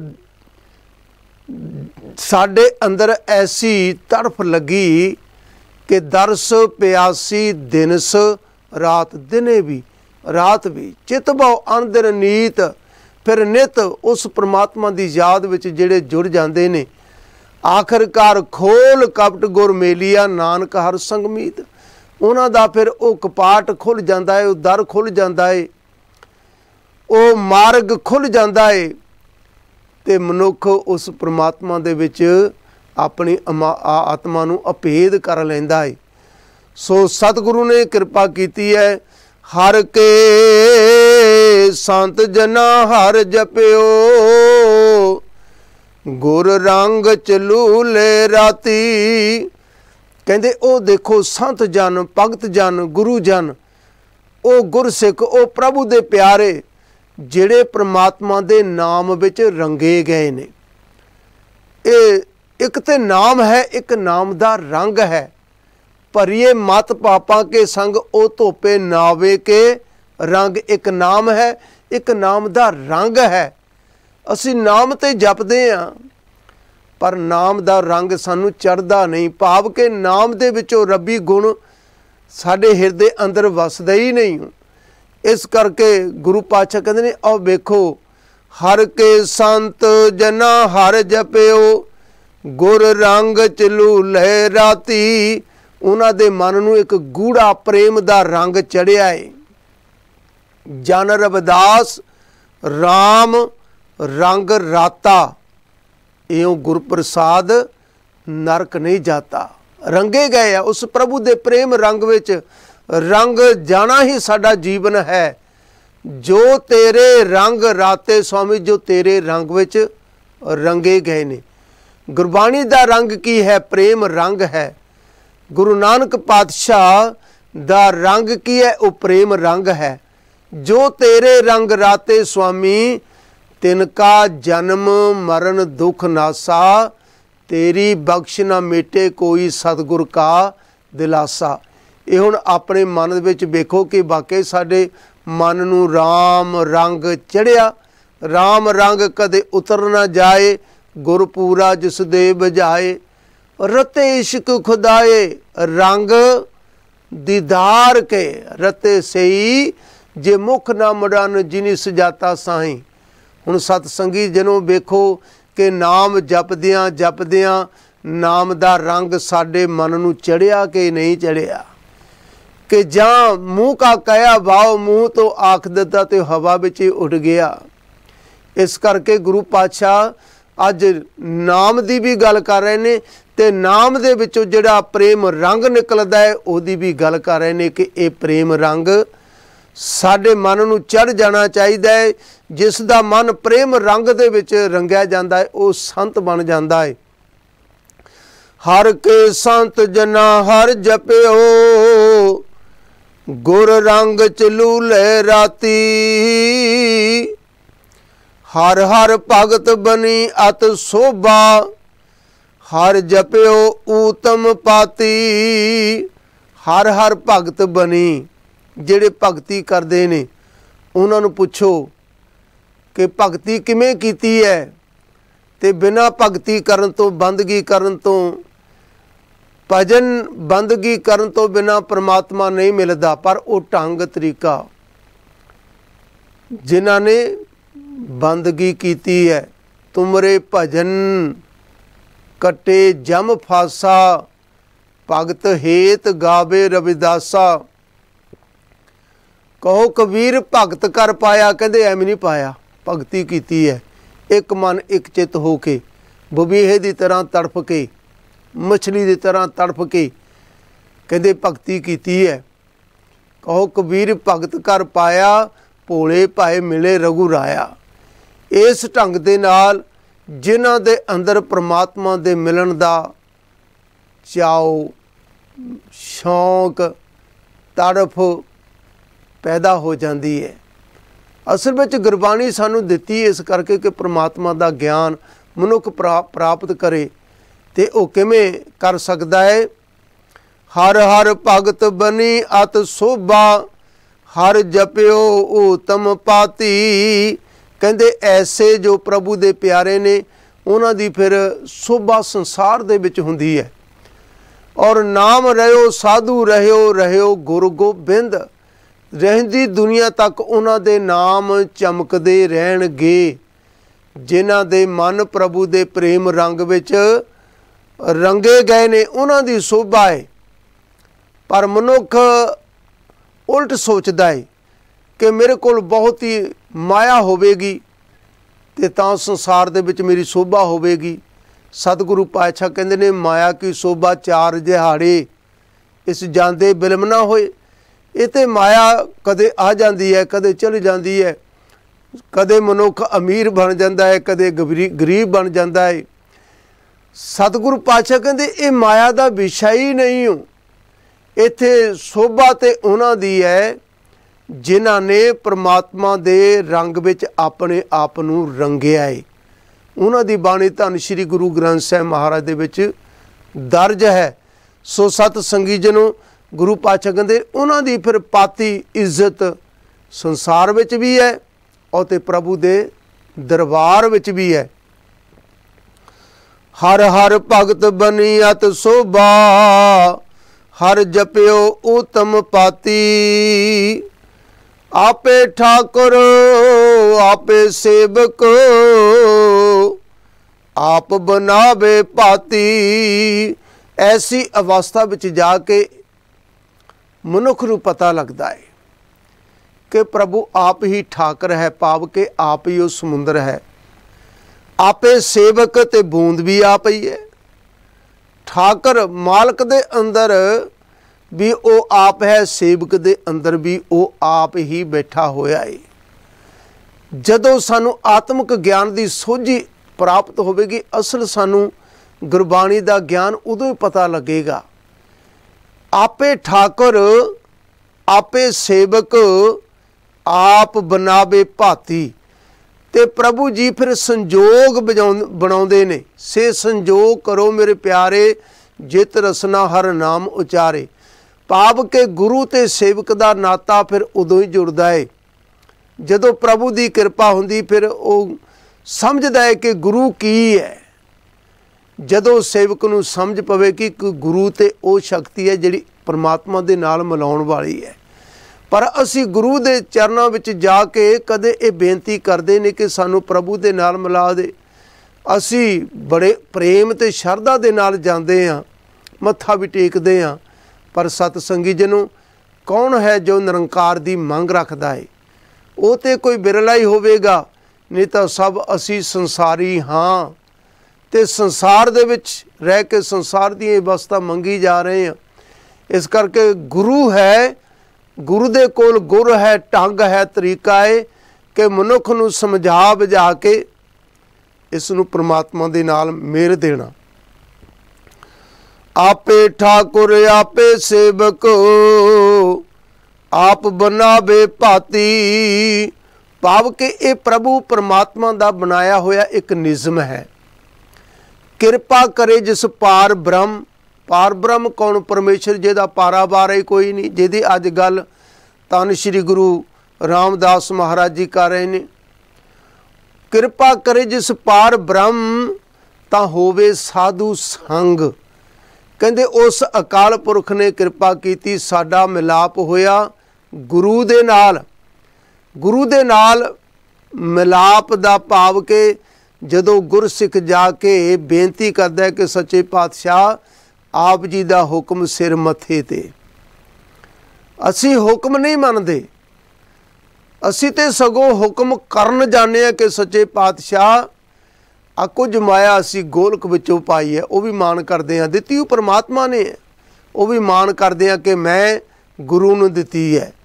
Speaker 1: ਸਾਡੇ ਅੰਦਰ ਐਸੀ ਤੜਫ ਲੱਗੀ ਕਿ ਦਰਸ ਪਿਆਸੀ ਦਿਨਸ ਰਾਤ, ਦਿਨੇ ਵੀ ਰਾਤ ਵੀ ਚਿਤ ਭਉ ਅੰਦਰ ਨੀਤ। ਫਿਰ ਨਿਤ ਉਸ ਪ੍ਰਮਾਤਮਾ ਦੀ ਯਾਦ ਵਿੱਚ ਜਿਹੜੇ ਜੁੜ ਜਾਂਦੇ ਨੇ। ਆਖਰਕਾਰ ਖੋਲ ਕਪਟ ਗੁਰ ਮੇਲੀਆ, ਨਾਨਕ ਹਰ ਸੰਗ ਮੀਤ। ਉਹਨਾਂ ਦਾ ਫਿਰ ਉਹ ਕਪਾਟ ਖੁੱਲ੍ਹ ਜਾਂਦਾ ਹੈ, ਉਹ ਦਰ ਖੁੱਲ੍ਹ ਜਾਂਦਾ ਹੈ, ਉਹ ਮਾਰਗ ਖੁੱਲ੍ਹ ਜਾਂਦਾ ਹੈ ਤੇ ਮਨੁੱਖ ਉਸ ਪ੍ਰਮਾਤਮਾ ਦੇ ਵਿੱਚ ਆਪਣੀ ਆਤਮਾ ਨੂੰ ਅਭੇਦ ਕਰ ਲੈਂਦਾ ਹੈ। ਸੋ ਸਤਿਗੁਰੂ ਨੇ ਕਿਰਪਾ ਕੀਤੀ ਹੈ। ਹਰ ਕੇ ਸੰਤ ਜਨਾ ਹਰ ਜਪਿਓ, ਗੁਰ ਰੰਗ ਚਲੂਲੇ ਰਾਤੀ। ਕਹਿੰਦੇ ਉਹ ਦੇਖੋ ਸੰਤ ਜਨ, ਭਗਤ ਜਨ, ਗੁਰੂ ਜਨ, ਉਹ ਗੁਰਸਿੱਖ, ਉਹ ਪ੍ਰਭੂ ਦੇ ਪਿਆਰੇ ਜਿਹੜੇ ਪ੍ਰਮਾਤਮਾ ਦੇ ਨਾਮ ਵਿੱਚ ਰੰਗੇ ਗਏ ਨੇ। ਇਹ ਇੱਕ ਤੇ ਨਾਮ ਹੈ, ਇੱਕ ਨਾਮ ਦਾ ਰੰਗ ਹੈ। ਭਰੀਏ ਮਤ ਪਾਪਾਂ ਕੇ ਸੰਗ, ਉਹ ਧੋਪੇ ਨਾਵੇ ਕੇ ਰੰਗ। ਇੱਕ ਨਾਮ ਹੈ, ਇੱਕ ਨਾਮ ਦਾ ਰੰਗ ਹੈ। ਅਸੀਂ ਨਾਮ ਤੇ ਜਪਦੇ ਹਾਂ ਪਰ ਨਾਮ ਦਾ ਰੰਗ ਸਾਨੂੰ ਚੜ੍ਹਦਾ ਨਹੀਂ। ਭਾਵ ਕਿ ਨਾਮ ਦੇ ਵਿੱਚੋਂ ਰੱਬੀ ਗੁਣ ਸਾਡੇ ਹਿਰਦੇ ਅੰਦਰ ਵਸਦਾ ਹੀ ਨਹੀਂ। ਇਸ ਕਰਕੇ ਗੁਰੂ ਪਾਤਸ਼ਾਹ ਕਹਿੰਦੇ ਨੇ, ਆਓ ਵੇਖੋ, ਹਰ ਕੇ ਸੰਤ ਜਨਾ ਹਰ ਜਪਿਓ, ਗੁਰ ਰੰਗ ਚਲੂਲੇ ਰਾਤੀ। ਉਹਨਾਂ ਦੇ ਮਨ ਨੂੰ ਇੱਕ ਗੂੜਾ ਪ੍ਰੇਮ ਦਾ ਰੰਗ ਚੜ੍ਹਿਆ ਏ। ਜਨ ਰਵਿਦਾਸ ਰਾਮ ਰੰਗ ਰਾਤਾ, ਇਉਂ ਗੁਰਪ੍ਰਸਾਦ ਨਰਕ ਨਹੀਂ ਜਾਤਾ। ਰੰਗੇ ਗਏ ਆ ਉਸ ਪ੍ਰਭੂ ਦੇ ਪ੍ਰੇਮ ਰੰਗ ਵਿੱਚ। ਰੰਗ ਜਾਣਾ ਹੀ ਸਾਡਾ ਜੀਵਨ ਹੈ। ਜੋ ਤੇਰੇ ਰੰਗ ਰਾਤੇ ਸਵਾਮੀ, ਜੋ ਤੇਰੇ ਰੰਗ ਵਿੱਚ ਰੰਗੇ ਗਏ ਨੇ। ਗੁਰਬਾਣੀ ਦਾ ਰੰਗ ਕੀ ਹੈ? ਪ੍ਰੇਮ ਰੰਗ ਹੈ। ਗੁਰੂ ਨਾਨਕ ਪਾਤਸ਼ਾਹ ਦਾ ਰੰਗ ਕੀ ਹੈ? ਉਹ ਪ੍ਰੇਮ ਰੰਗ ਹੈ। ਜੋ ਤੇਰੇ ਰੰਗ ਰਾਤੇ ਸਵਾਮੀ, ਤਿਨਕਾ ਜਨਮ ਮਰਨ ਦੁੱਖ ਨਾਸਾ, ਤੇਰੀ ਬਖਸ਼ ਨਾ ਮੇਟੇ ਕੋਈ ਸਤਿਗੁਰ ਕਾ ਦਿਲਾਸਾ। ਇਹ ਹੁਣ ਆਪਣੇ ਮਨ ਵਿੱਚ ਵੇਖੋ ਕਿ ਵਾਕਈ ਸਾਡੇ ਮਨ ਨੂੰ ਰਾਮ ਰੰਗ ਚੜ੍ਹਿਆ। ਰਾਮ ਰੰਗ ਕਦੇ ਉਤਰ ਨਾ ਜਾਏ, ਗੁਰਪੂਰਾ ਜਿਸ ਦੇ ਬਜਾਏ। ਰਤੇ ਇਸ਼ਕ ਖੁਦਾਏ ਰੰਗ ਦੀਦਾਰ ਕੇ, ਰਤੇ ਸਹੀ ਜੇ ਮੁਖ ਨਾ ਮੁੜਨ ਜਿਨੀ ਸਜਾਤਾ ਸਾਈਂ। ਹੁਣ ਸਤਸੰਗੀ ਜਨੋਂ ਵੇਖੋ ਕਿ ਨਾਮ ਜਪਦਿਆਂ ਜਪਦਿਆਂ ਨਾਮ ਦਾ ਰੰਗ ਸਾਡੇ ਮਨ ਨੂੰ ਚੜ੍ਹਿਆ ਕਿ ਨਹੀਂ ਚੜ੍ਹਿਆ। ਕਿ ਜਾਂ ਮੂੰਹ ਕਾ ਕਹਿਆ ਵਾਓ, ਮੂੰਹ ਤੋਂ ਆਖ ਦਿੱਤਾ ਤੇ ਹਵਾ ਵਿੱਚ ਹੀ ਉੱਡ ਗਿਆ। ਇਸ ਕਰਕੇ ਗੁਰੂ ਪਾਤਸ਼ਾਹ ਅੱਜ ਨਾਮ ਦੀ ਵੀ ਗੱਲ ਕਰ ਰਹੇ ਨੇ ਤੇ ਨਾਮ ਦੇ ਵਿੱਚੋਂ ਜਿਹੜਾ ਪ੍ਰੇਮ ਰੰਗ ਨਿਕਲਦਾ ਹੈ ਉਹਦੀ ਵੀ ਗੱਲ ਕਰ ਰਹੇ ਨੇ ਕਿ ਇਹ ਪ੍ਰੇਮ ਰੰਗ ਸਾਡੇ ਮਨ ਨੂੰ ਚੜ੍ਹ ਜਾਣਾ ਚਾਹੀਦਾ ਹੈ। ਜਿਸ ਦਾ ਮਨ ਪ੍ਰੇਮ ਰੰਗ ਦੇ ਵਿੱਚ ਰੰਗਿਆ ਜਾਂਦਾ ਹੈ ਉਹ ਸੰਤ ਬਣ ਜਾਂਦਾ ਹੈ। ਹਰ ਕੇ ਸੰਤ ਜਨਾ ਹਰ ਜਪਿਓ, ਗੁਰ ਰੰਗ ਚਲੂ ਲੈ ਰਾਤੀ। ਹਰ ਹਰ ਭਗਤ ਬਨੀ ਅਤ ਸੋਭਾ, ਹਰ ਜਪਿਓ ਊਤਮ ਪਾਤੀ। ਹਰ ਹਰ ਭਗਤ ਬਣੀ, ਜਿਹੜੇ ਭਗਤੀ ਕਰਦੇ ਨੇ ਉਹਨਾਂ ਨੂੰ ਪੁੱਛੋ ਕਿ ਭਗਤੀ ਕਿਵੇਂ ਕੀਤੀ ਹੈ। ਤੇ ਬਿਨਾਂ ਭਗਤੀ ਕਰਨ ਤੋਂ, ਬੰਦਗੀ ਕਰਨ ਤੋਂ, ਭਜਨ ਬੰਦਗੀ ਕਰਨ ਤੋਂ ਬਿਨਾਂ ਪਰਮਾਤਮਾ ਨਹੀਂ ਮਿਲਦਾ। ਪਰ ਉਹ ਢੰਗ ਤਰੀਕਾ ਜਿਨ੍ਹਾਂ ਨੇ ਬੰਦਗੀ ਕੀਤੀ ਹੈ, ਤੁਮਰੇ ਭਜਨ ਕਟੇ ਜਮ ਫਾਸਾ, ਭਗਤ ਹੇਤ ਗਾਵੇ ਰਵਿਦਾਸਾ। ਕਹੋ ਕਬੀਰ ਭਗਤ ਕਰ ਪਾਇਆ, ਕਹਿੰਦੇ ਐਵੇਂ ਨਹੀਂ ਪਾਇਆ। ਭਗਤੀ ਕੀਤੀ ਹੈ ਇੱਕ ਮਨ ਇੱਕ ਚਿੱਤ ਹੋ ਕੇ, ਬਬੀਹੇ ਦੀ ਤਰ੍ਹਾਂ ਤੜਫ ਕੇ, ਮਛਲੀ ਦੀ ਤਰ੍ਹਾਂ ਤੜਫ ਕੇ, ਕਹਿੰਦੇ ਭਗਤੀ ਕੀਤੀ ਹੈ। ਕਹੋ ਕਬੀਰ ਭਗਤ ਕਰ ਪਾਇਆ, ਭੋਲੇ ਭਾਏ ਮਿਲੇ ਰਘੁਰਾਇਆ। ਇਸ ਢੰਗ ਦੇ ਨਾਲ ਜਿਨ੍ਹਾਂ ਦੇ ਅੰਦਰ ਪਰਮਾਤਮਾ ਦੇ ਮਿਲਣ ਦਾ ਚਾਉ, ਸ਼ੌਂਕ, ਤੜਫ ਪੈਦਾ ਹੋ ਜਾਂਦੀ ਹੈ। ਅਸਲ ਵਿੱਚ ਗੁਰਬਾਣੀ ਸਾਨੂੰ ਦਿੱਤੀ ਇਸ ਕਰਕੇ ਕਿ ਪਰਮਾਤਮਾ ਦਾ ਗਿਆਨ ਮਨੁੱਖ ਪ੍ਰਾਪਤ ਕਰੇ। ਤੇ ਉਹ ਕਿਵੇਂ ਕਰ ਸਕਦਾ ਹੈ? ਹਰ ਹਰ ਭਗਤ ਬਨੀ ਅਤ ਸੋਭਾ, ਹਰ ਜਪਿਓ ਊਤਮ ਪਾਤੀ। ਕਹਿੰਦੇ ਐਸੇ ਜੋ ਪ੍ਰਭੂ ਦੇ ਪਿਆਰੇ ਨੇ ਉਹਨਾਂ ਦੀ ਫਿਰ ਸੋਭਾ ਸੰਸਾਰ ਦੇ ਵਿੱਚ ਹੁੰਦੀ ਹੈ। ਔਰ ਨਾਮ ਰਹਿਓ ਸਾਧੂ ਰਹਿਓ, ਰਹਿਓ ਗੁਰੂ ਗੋਬਿੰਦ। ਰਹਿੰਦੀ ਦੁਨੀਆ ਤੱਕ ਉਹਨਾਂ ਦੇ ਨਾਮ ਚਮਕਦੇ ਰਹਿਣਗੇ। ਜਿਨ੍ਹਾਂ ਦੇ ਮਨ ਪ੍ਰਭੂ ਦੇ ਪ੍ਰੇਮ ਰੰਗ ਵਿੱਚ ਰੰਗੇ ਗਏ ਨੇ ਉਹਨਾਂ ਦੀ ਸੋਭਾ ਹੈ। ਪਰ ਮਨੁੱਖ ਉਲਟ ਸੋਚਦਾ ਹੈ ਕਿ ਮੇਰੇ ਕੋਲ ਬਹੁਤ ਹੀ ਮਾਇਆ ਹੋਵੇਗੀ ਤੇ ਤਾਂ ਸੰਸਾਰ ਦੇ ਵਿੱਚ ਮੇਰੀ ਸੋਭਾ ਹੋਵੇਗੀ। ਸਤਿਗੁਰੂ ਪਾਤਸ਼ਾਹ ਕਹਿੰਦੇ ਨੇ ਮਾਇਆ ਕੀ ਸੋਭਾ ਚਾਰ ਦਿਹਾੜੇ, ਇਸ ਜਾਂਦੇ ਬਿਲਮ ਨਾ ਹੋਏ। ਇਹ ਤਾਂ ਮਾਇਆ ਕਦੇ ਆ ਜਾਂਦੀ ਹੈ, ਕਦੇ ਚਲੀ ਜਾਂਦੀ ਹੈ। ਕਦੇ ਮਨੁੱਖ ਅਮੀਰ ਬਣ ਜਾਂਦਾ ਹੈ, ਕਦੇ ਗਰੀ ਗਰੀਬ ਬਣ ਜਾਂਦਾ ਹੈ। ਸਤਿਗੁਰੂ ਪਾਤਸ਼ਾਹ ਕਹਿੰਦੇ ਇਹ ਮਾਇਆ ਦਾ ਵਿਸ਼ਾ ਹੀ ਨਹੀਂ ਹੋ। ਇੱਥੇ ਸੋਭਾ ਤੇ ਉਹਨਾਂ ਦੀ ਹੈ ਜਿਨ੍ਹਾਂ ਨੇ ਪਰਮਾਤਮਾ ਦੇ ਰੰਗ ਵਿੱਚ ਆਪਣੇ ਆਪ ਨੂੰ ਰੰਗਿਆ ਹੈ। ਉਹਨਾਂ ਦੀ ਬਾਣੀ ਧੰਨ ਸ਼੍ਰੀ ਗੁਰੂ ਗ੍ਰੰਥ ਸਾਹਿਬ ਮਹਾਰਾਜ ਦੇ ਵਿੱਚ ਦਰਜ ਹੈ। ਸੋ ਸਤ ਸੰਗੀ ਜਨੋ, ਗੁਰੂ ਪਾਤਸ਼ਾਹ ਕਹਿੰਦੇ ਉਹਨਾਂ ਦੀ ਫਿਰ ਪਾਤੀ ਇੱਜ਼ਤ ਸੰਸਾਰ ਵਿੱਚ ਵੀ ਹੈ ਔਰ ਤੇ ਪ੍ਰਭੂ ਦੇ ਦਰਬਾਰ ਵਿੱਚ ਵੀ ਹੈ। ਹਰ ਹਰ ਭਗਤ ਬਨੀ ਅਤ ਸੋਭਾ, ਹਰ ਜਪਿਓ ਊਤਮ ਪਾਤੀ। ਆਪੇ ਠਾਕੁਰ ਆਪੇ ਸੇਵਕ, ਆਪ ਬਨਾਵੇ ਭਾਤੀ। ਐਸੀ ਅਵਸਥਾ ਵਿੱਚ ਜਾ ਕੇ ਮਨੁੱਖ ਨੂੰ ਪਤਾ ਲੱਗਦਾ ਹੈ ਕਿ ਪ੍ਰਭੂ ਆਪ ਹੀ ਠਾਕਰ ਹੈ, ਭਾਵ ਕਿ ਆਪ ਹੀ ਉਹ ਸਮੁੰਦਰ ਹੈ। ਆਪੇ ਸੇਵਕ ਤੇ ਬੂੰਦ ਵੀ ਆਪ ਹੀ ਹੈ। ਠਾਕਰ ਮਾਲਕ ਦੇ ਅੰਦਰ ਵੀ ਉਹ ਆਪ ਹੈ, ਸੇਵਕ ਦੇ ਅੰਦਰ ਵੀ ਉਹ ਆਪ ਹੀ ਬੈਠਾ ਹੋਇਆ ਹੈ। ਜਦੋਂ ਸਾਨੂੰ ਆਤਮਿਕ ਗਿਆਨ ਦੀ ਸੋਝੀ ਪ੍ਰਾਪਤ ਹੋਵੇਗੀ, ਅਸਲ ਸਾਨੂੰ ਗੁਰਬਾਣੀ ਦਾ ਗਿਆਨ ਉਦੋਂ ਹੀ ਪਤਾ ਲੱਗੇਗਾ। ਆਪੇ ਠਾਕੁਰ ਆਪੇ ਸੇਵਕ, ਆਪ ਬਨਾਵੇ ਭਾਤੀ। ਤੇ ਪ੍ਰਭੂ ਜੀ ਫਿਰ ਸੰਜੋਗ ਬਣਾਉਂਦੇ ਨੇ। ਸੇ ਸੰਜੋਗ ਕਰੋ ਮੇਰੇ ਪਿਆਰੇ, ਜਿਤ ਰਸਨਾ ਹਰ ਨਾਮ ਉਚਾਰੇ। ਭਾਵ ਕਿ ਗੁਰੂ ਤੇ ਸੇਵਕ ਦਾ ਨਾਤਾ ਫਿਰ ਉਦੋਂ ਹੀ ਜੁੜਦਾ ਹੈ ਜਦੋਂ ਪ੍ਰਭੂ ਦੀ ਕਿਰਪਾ ਹੁੰਦੀ। ਫਿਰ ਉਹ ਸਮਝਦਾ ਹੈ ਕਿ ਗੁਰੂ ਕੀ ਹੈ। ਜਦੋਂ ਸੇਵਕ ਨੂੰ ਸਮਝ ਪਵੇ ਕਿ ਗੁਰੂ ਤੇ ਉਹ ਸ਼ਕਤੀ ਹੈ ਜਿਹੜੀ ਪਰਮਾਤਮਾ ਦੇ ਨਾਲ ਮਿਲਾਉਣ ਵਾਲੀ ਹੈ। ਪਰ ਅਸੀਂ ਗੁਰੂ ਦੇ ਚਰਨਾਂ ਵਿੱਚ ਜਾ ਕੇ ਕਦੇ ਇਹ ਬੇਨਤੀ ਕਰਦੇ ਨੇ ਕਿ ਸਾਨੂੰ ਪ੍ਰਭੂ ਦੇ ਨਾਲ ਮਿਲਾ ਦੇ। ਅਸੀਂ ਬੜੇ ਪ੍ਰੇਮ ਤੇ ਸ਼ਰਧਾ ਦੇ ਨਾਲ ਜਾਂਦੇ ਹਾਂ, ਮੱਥਾ ਵੀ ਟੇਕਦੇ ਹਾਂ। ਪਰ ਸਤ ਸੰਗੀ ਜਨੋ, ਕੌਣ ਹੈ ਜੋ ਨਿਰੰਕਾਰ ਦੀ ਮੰਗ ਰੱਖਦਾ ਹੈ? ਉਹ ਤੇ ਕੋਈ ਬਿਰਲਾ ਹੀ ਹੋਵੇਗਾ, ਨਹੀਂ ਤਾਂ ਸਭ ਅਸੀਂ ਸੰਸਾਰੀ ਹਾਂ। ਤੇ ਸੰਸਾਰ ਦੇ ਵਿੱਚ ਰਹਿ ਕੇ ਸੰਸਾਰ ਦੀਆਂ ਅਵਸਥਾ ਮੰਗੀ ਜਾ ਰਹੇ ਹਾਂ। ਇਸ ਕਰਕੇ ਗੁਰੂ ਹੈ, ਗੁਰੂ ਦੇ ਕੋਲ ਗੁਰ ਹੈ, ਢੰਗ ਹੈ, ਤਰੀਕਾ ਹੈ ਕਿ ਮਨੁੱਖ ਨੂੰ ਸਮਝਾ ਬੁਝਾ ਕੇ ਇਸ ਨੂੰ ਪ੍ਰਮਾਤਮਾ ਦੇ ਨਾਲ ਮੇਲ ਦੇਣਾ। ਆਪੇ ਠਾਕੁਰ ਆਪੇ ਸੇਵਕ ਆਪ ਬਣਾਵੇ ਭਾਤੀ। ਭਾਵ ਕਿ ਇਹ ਪ੍ਰਭੂ ਪਰਮਾਤਮਾ ਦਾ ਬਣਾਇਆ ਹੋਇਆ ਇੱਕ ਨਿਯਮ ਹੈ। ਕਿਰਪਾ ਕਰੇ ਜਿਸ ਪਾਰ ਬ੍ਰਹਮ। ਪਾਰ ਬ੍ਰਹਮ ਕੌਣ? ਪਰਮੇਸ਼ਰ, ਜਿਹਦਾ ਪਾਰਾਵਾਰ ਹੀ ਕੋਈ ਨਹੀਂ, ਜਿਹਦੀ ਅੱਜ ਗੱਲ ਧੰਨ ਸ਼੍ਰੀ ਗੁਰੂ ਰਾਮਦਾਸ ਮਹਾਰਾਜ ਜੀ ਕਰ ਰਹੇ ਨੇ। ਕਿਰਪਾ ਕਰੇ ਜਿਸ ਪਾਰ ਬ੍ਰਹਮ ਤਾਂ ਹੋਵੇ ਸਾਧੂ ਸੰਗ। ਕਹਿੰਦੇ ਉਸ ਅਕਾਲ ਪੁਰਖ ਨੇ ਕਿਰਪਾ ਕੀਤੀ, ਸਾਡਾ ਮਿਲਾਪ ਹੋਇਆ ਗੁਰੂ ਦੇ ਨਾਲ। ਗੁਰੂ ਦੇ ਨਾਲ ਮਿਲਾਪ ਦਾ ਭਾਵ ਕਿ ਜਦੋਂ ਗੁਰਸਿੱਖ ਜਾ ਕੇ ਬੇਨਤੀ ਕਰਦਾ ਕਿ ਸੱਚੇ ਪਾਤਸ਼ਾਹ ਆਪ ਜੀ ਦਾ ਹੁਕਮ ਸਿਰ ਮੱਥੇ ਤੇ। ਅਸੀਂ ਹੁਕਮ ਨਹੀਂ ਮੰਨਦੇ, ਅਸੀਂ ਤੇ ਸਗੋਂ ਹੁਕਮ ਕਰਨ ਜਾਂਦੇ ਹਾਂ ਕਿ ਸੱਚੇ ਪਾਤਸ਼ਾਹ ਆ ਕੁਝ ਮਾਇਆ ਅਸੀਂ ਗੋਲਕ ਵਿੱਚੋਂ ਪਾਈ ਹੈ, ਉਹ ਵੀ ਮਾਣ ਕਰਦੇ ਹਾਂ। ਦਿੱਤੀ ਉਹ ਪਰਮਾਤਮਾ ਨੇ, ਉਹ ਵੀ ਮਾਣ ਕਰਦੇ ਹਾਂ ਕਿ ਮੈਂ ਗੁਰੂ ਨੂੰ ਦਿੱਤੀ ਹੈ।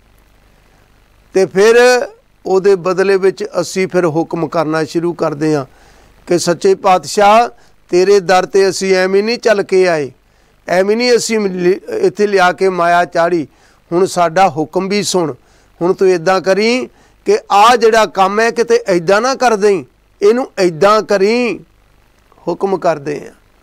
Speaker 1: ਤੇ ਫਿਰ ਉਹਦੇ ਬਦਲੇ ਵਿੱਚ ਅਸੀਂ ਫਿਰ ਹੁਕਮ ਕਰਨਾ ਸ਼ੁਰੂ ਕਰਦੇ ਹਾਂ ਕਿ ਸੱਚੇ ਪਾਤਸ਼ਾਹ ਤੇਰੇ ਦਰ 'ਤੇ ਅਸੀਂ ਐਵੇਂ ਨਹੀਂ ਚੱਲ ਕੇ ਆਏ, ਐਵੇਂ ਨਹੀਂ ਅਸੀਂ ਇੱਥੇ ਲਿਆ ਕੇ ਮਾਇਆ ਚਾੜੀ। ਹੁਣ ਸਾਡਾ ਹੁਕਮ ਵੀ ਸੁਣ। ਹੁਣ ਤੂੰ ਇੱਦਾਂ ਕਰੀ ਕਿ ਆਹ ਜਿਹੜਾ ਕੰਮ ਹੈ ਕਿਤੇ ਇੱਦਾਂ ਨਾ ਕਰ ਦੇਈਂ, ਇਹਨੂੰ ਇੱਦਾਂ ਕਰੀ। ਹੁਕਮ ਕਰਦੇ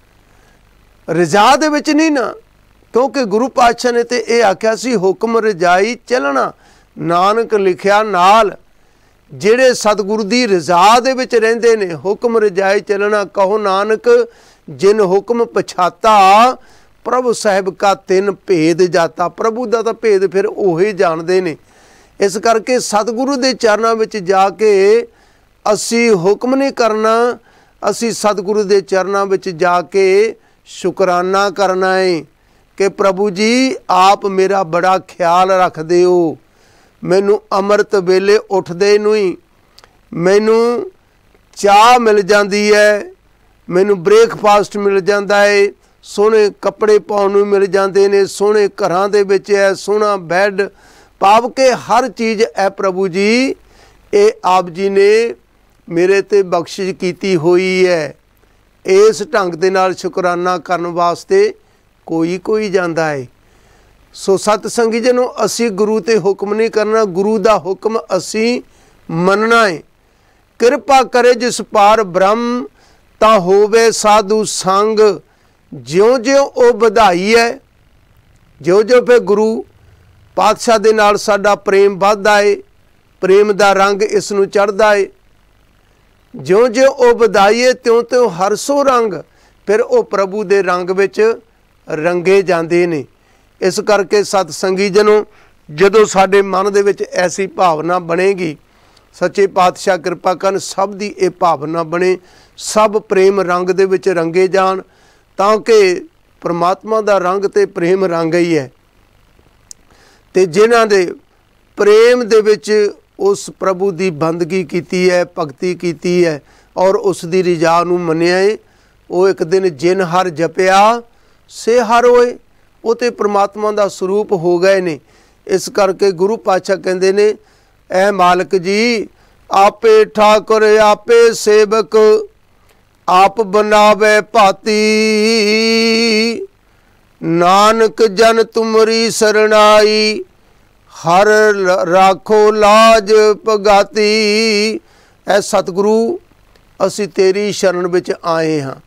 Speaker 1: ਆ ਰਜਾ ਦੇ ਵਿੱਚ ਨਹੀਂ ਨਾ, ਕਿਉਂਕਿ ਗੁਰੂ ਪਾਤਸ਼ਾਹ ਨੇ ਤੇ ਇਹ ਆਖਿਆ ਸੀ ਹੁਕਮ ਰਜਾਈ ਚੱਲਣਾ। ਨਾਨਕ ਲਿਖਿਆ ਨਾਲ ਜਿਹੜੇ ਸਤਿਗੁਰੂ ਦੀ ਰਜ਼ਾ ਦੇ ਵਿੱਚ ਰਹਿੰਦੇ ਨੇ, ਹੁਕਮ ਰਜਾਈ ਚੱਲਣਾ। ਕਹੋ ਨਾਨਕ ਜਿਨ ਹੁਕਮ ਪਛਾਤਾ ਪ੍ਰਭੂ ਸਾਹਿਬ ਕਾ ਤਿੰਨ ਭੇਦ ਜਾਤਾ। ਪ੍ਰਭੂ ਦਾ ਤਾਂ ਭੇਦ ਫਿਰ ਉਹੀ ਜਾਣਦੇ ਨੇ। ਇਸ ਕਰਕੇ ਸਤਿਗੁਰੂ ਦੇ ਚਰਨਾਂ ਵਿੱਚ ਜਾ ਕੇ ਅਸੀਂ ਹੁਕਮ ਨਹੀਂ ਕਰਨਾ, ਅਸੀਂ ਸਤਿਗੁਰੂ ਦੇ ਚਰਨਾਂ ਵਿੱਚ ਜਾ ਕੇ ਸ਼ੁਕਰਾਨਾ ਕਰਨਾ ਹੈ ਕਿ ਪ੍ਰਭੂ ਜੀ ਆਪ ਮੇਰਾ ਬੜਾ ਖਿਆਲ ਰੱਖਦੇ ਹੋ। ਮੈਨੂੰ ਅੰਮ੍ਰਿਤ ਵੇਲੇ ਉੱਠਦੇ ਨੂੰ ਹੀ ਮੈਨੂੰ ਚਾਹ ਮਿਲ ਜਾਂਦੀ ਹੈ, ਮੈਨੂੰ ਬ੍ਰੇਕਫਾਸਟ ਮਿਲ ਜਾਂਦਾ ਹੈ, ਸੋਹਣੇ ਕੱਪੜੇ ਪਾਉਣ ਨੂੰ ਮਿਲ ਜਾਂਦੇ ਨੇ, ਸੋਹਣੇ ਘਰਾਂ ਦੇ ਵਿੱਚ ਹੈ, ਸੋਹਣਾ ਬੈੱਡ। ਭਾਵ ਕਿ ਹਰ ਚੀਜ਼ ਹੈ ਪ੍ਰਭੂ ਜੀ ਇਹ ਆਪ ਜੀ ਨੇ ਮੇਰੇ 'ਤੇ ਬਖਸ਼ਿਸ਼ ਕੀਤੀ ਹੋਈ ਹੈ। ਇਸ ਢੰਗ ਦੇ ਨਾਲ ਸ਼ੁਕਰਾਨਾ ਕਰਨ ਵਾਸਤੇ ਕੋਈ ਕੋਈ ਜਾਂਦਾ ਹੈ। ਸੋ ਸਤ ਸੰਗੀ ਜਨੋ, ਅਸੀਂ ਗੁਰੂ 'ਤੇ ਹੁਕਮ ਨਹੀਂ ਕਰਨਾ, ਗੁਰੂ ਦਾ ਹੁਕਮ ਅਸੀਂ ਮੰਨਣਾ ਹੈ। ਕਿਰਪਾ ਕਰੇ ਜਿਸ ਪਾਰ ਬ੍ਰਹਮ ਤਾਂ ਹੋਵੇ ਸਾਧੂ ਸੰਗ। ਜਿਉਂ ਜਿਉਂ ਉਹ ਵਧਾਈ ਹੈ, ਜਿਉਂ ਜਿਉਂ ਫਿਰ ਗੁਰੂ ਪਾਤਸ਼ਾਹ ਦੇ ਨਾਲ ਸਾਡਾ ਪ੍ਰੇਮ ਵੱਧਦਾ ਹੈ, ਪ੍ਰੇਮ ਦਾ ਰੰਗ ਇਸ ਨੂੰ ਚੜ੍ਹਦਾ ਹੈ। ਜਿਉਂ ਜਿਉਂ ਉਹ ਵਧਾਈ ਹੈ ਤਿਉਂ ਤਿਉਂ ਹਰ ਸੋ ਰੰਗ ਫਿਰ ਉਹ ਪ੍ਰਭੂ ਦੇ ਰੰਗ ਵਿੱਚ ਰੰਗੇ ਜਾਂਦੇ ਨੇ। ਇਸ ਕਰਕੇ ਸਤ ਸੰਗੀ ਜਨੋ, ਜਦੋਂ ਸਾਡੇ ਮਨ ਦੇ ਵਿੱਚ ਐਸੀ ਭਾਵਨਾ ਬਣੇਗੀ, ਸੱਚੇ ਪਾਤਸ਼ਾਹ ਕਿਰਪਾ ਕਰਨ ਸਭ ਦੀ ਇਹ ਭਾਵਨਾ ਬਣੇ, ਸਭ ਪ੍ਰੇਮ ਰੰਗ ਦੇ ਵਿੱਚ ਰੰਗੇ ਜਾਣ, ਤਾਂ ਕਿ ਪਰਮਾਤਮਾ ਦਾ ਰੰਗ ਤੇ ਪ੍ਰੇਮ ਰੰਗ ਹੀ ਹੈ। ਤੇ ਜਿਨ੍ਹਾਂ ਦੇ ਪ੍ਰੇਮ ਦੇ ਵਿੱਚ ਉਸ ਪ੍ਰਭੂ ਦੀ ਬੰਦਗੀ ਕੀਤੀ ਹੈ, ਭਗਤੀ ਕੀਤੀ ਹੈ ਔਰ ਉਸ ਦੀ ਰਿਜਾ ਨੂੰ ਮੰਨਿਆ ਹੈ, ਉਹ ਇੱਕ ਦਿਨ ਜਿਨ ਹਰ ਜਪਿਆ ਸੇ ਹਰ ਹੋਏ। ਉਹ ਤੇ ਪਰਮਾਤਮਾ ਦਾ ਸਰੂਪ ਹੋ ਗਏ ਨੇ। ਇਸ ਕਰਕੇ ਗੁਰੂ ਪਾਤਸ਼ਾਹ ਕਹਿੰਦੇ ਨੇ, ਐ ਮਾਲਕ ਜੀ ਆਪੇ ਠਾਕੁਰ ਆਪੇ ਸੇਵਕ ਆਪ ਬਣਾਵੇ ਭਾਤੀ। ਨਾਨਕ ਜਨ ਤੁਮਰੀ ਸਰਣਾਈ ਹਰ ਰਾਖੋ ਲਾਜ ਭਗਾਤੀ। ਐ ਸਤਿਗੁਰੂ ਅਸੀਂ ਤੇਰੀ ਸ਼ਰਨ ਵਿੱਚ ਆਏ ਹਾਂ,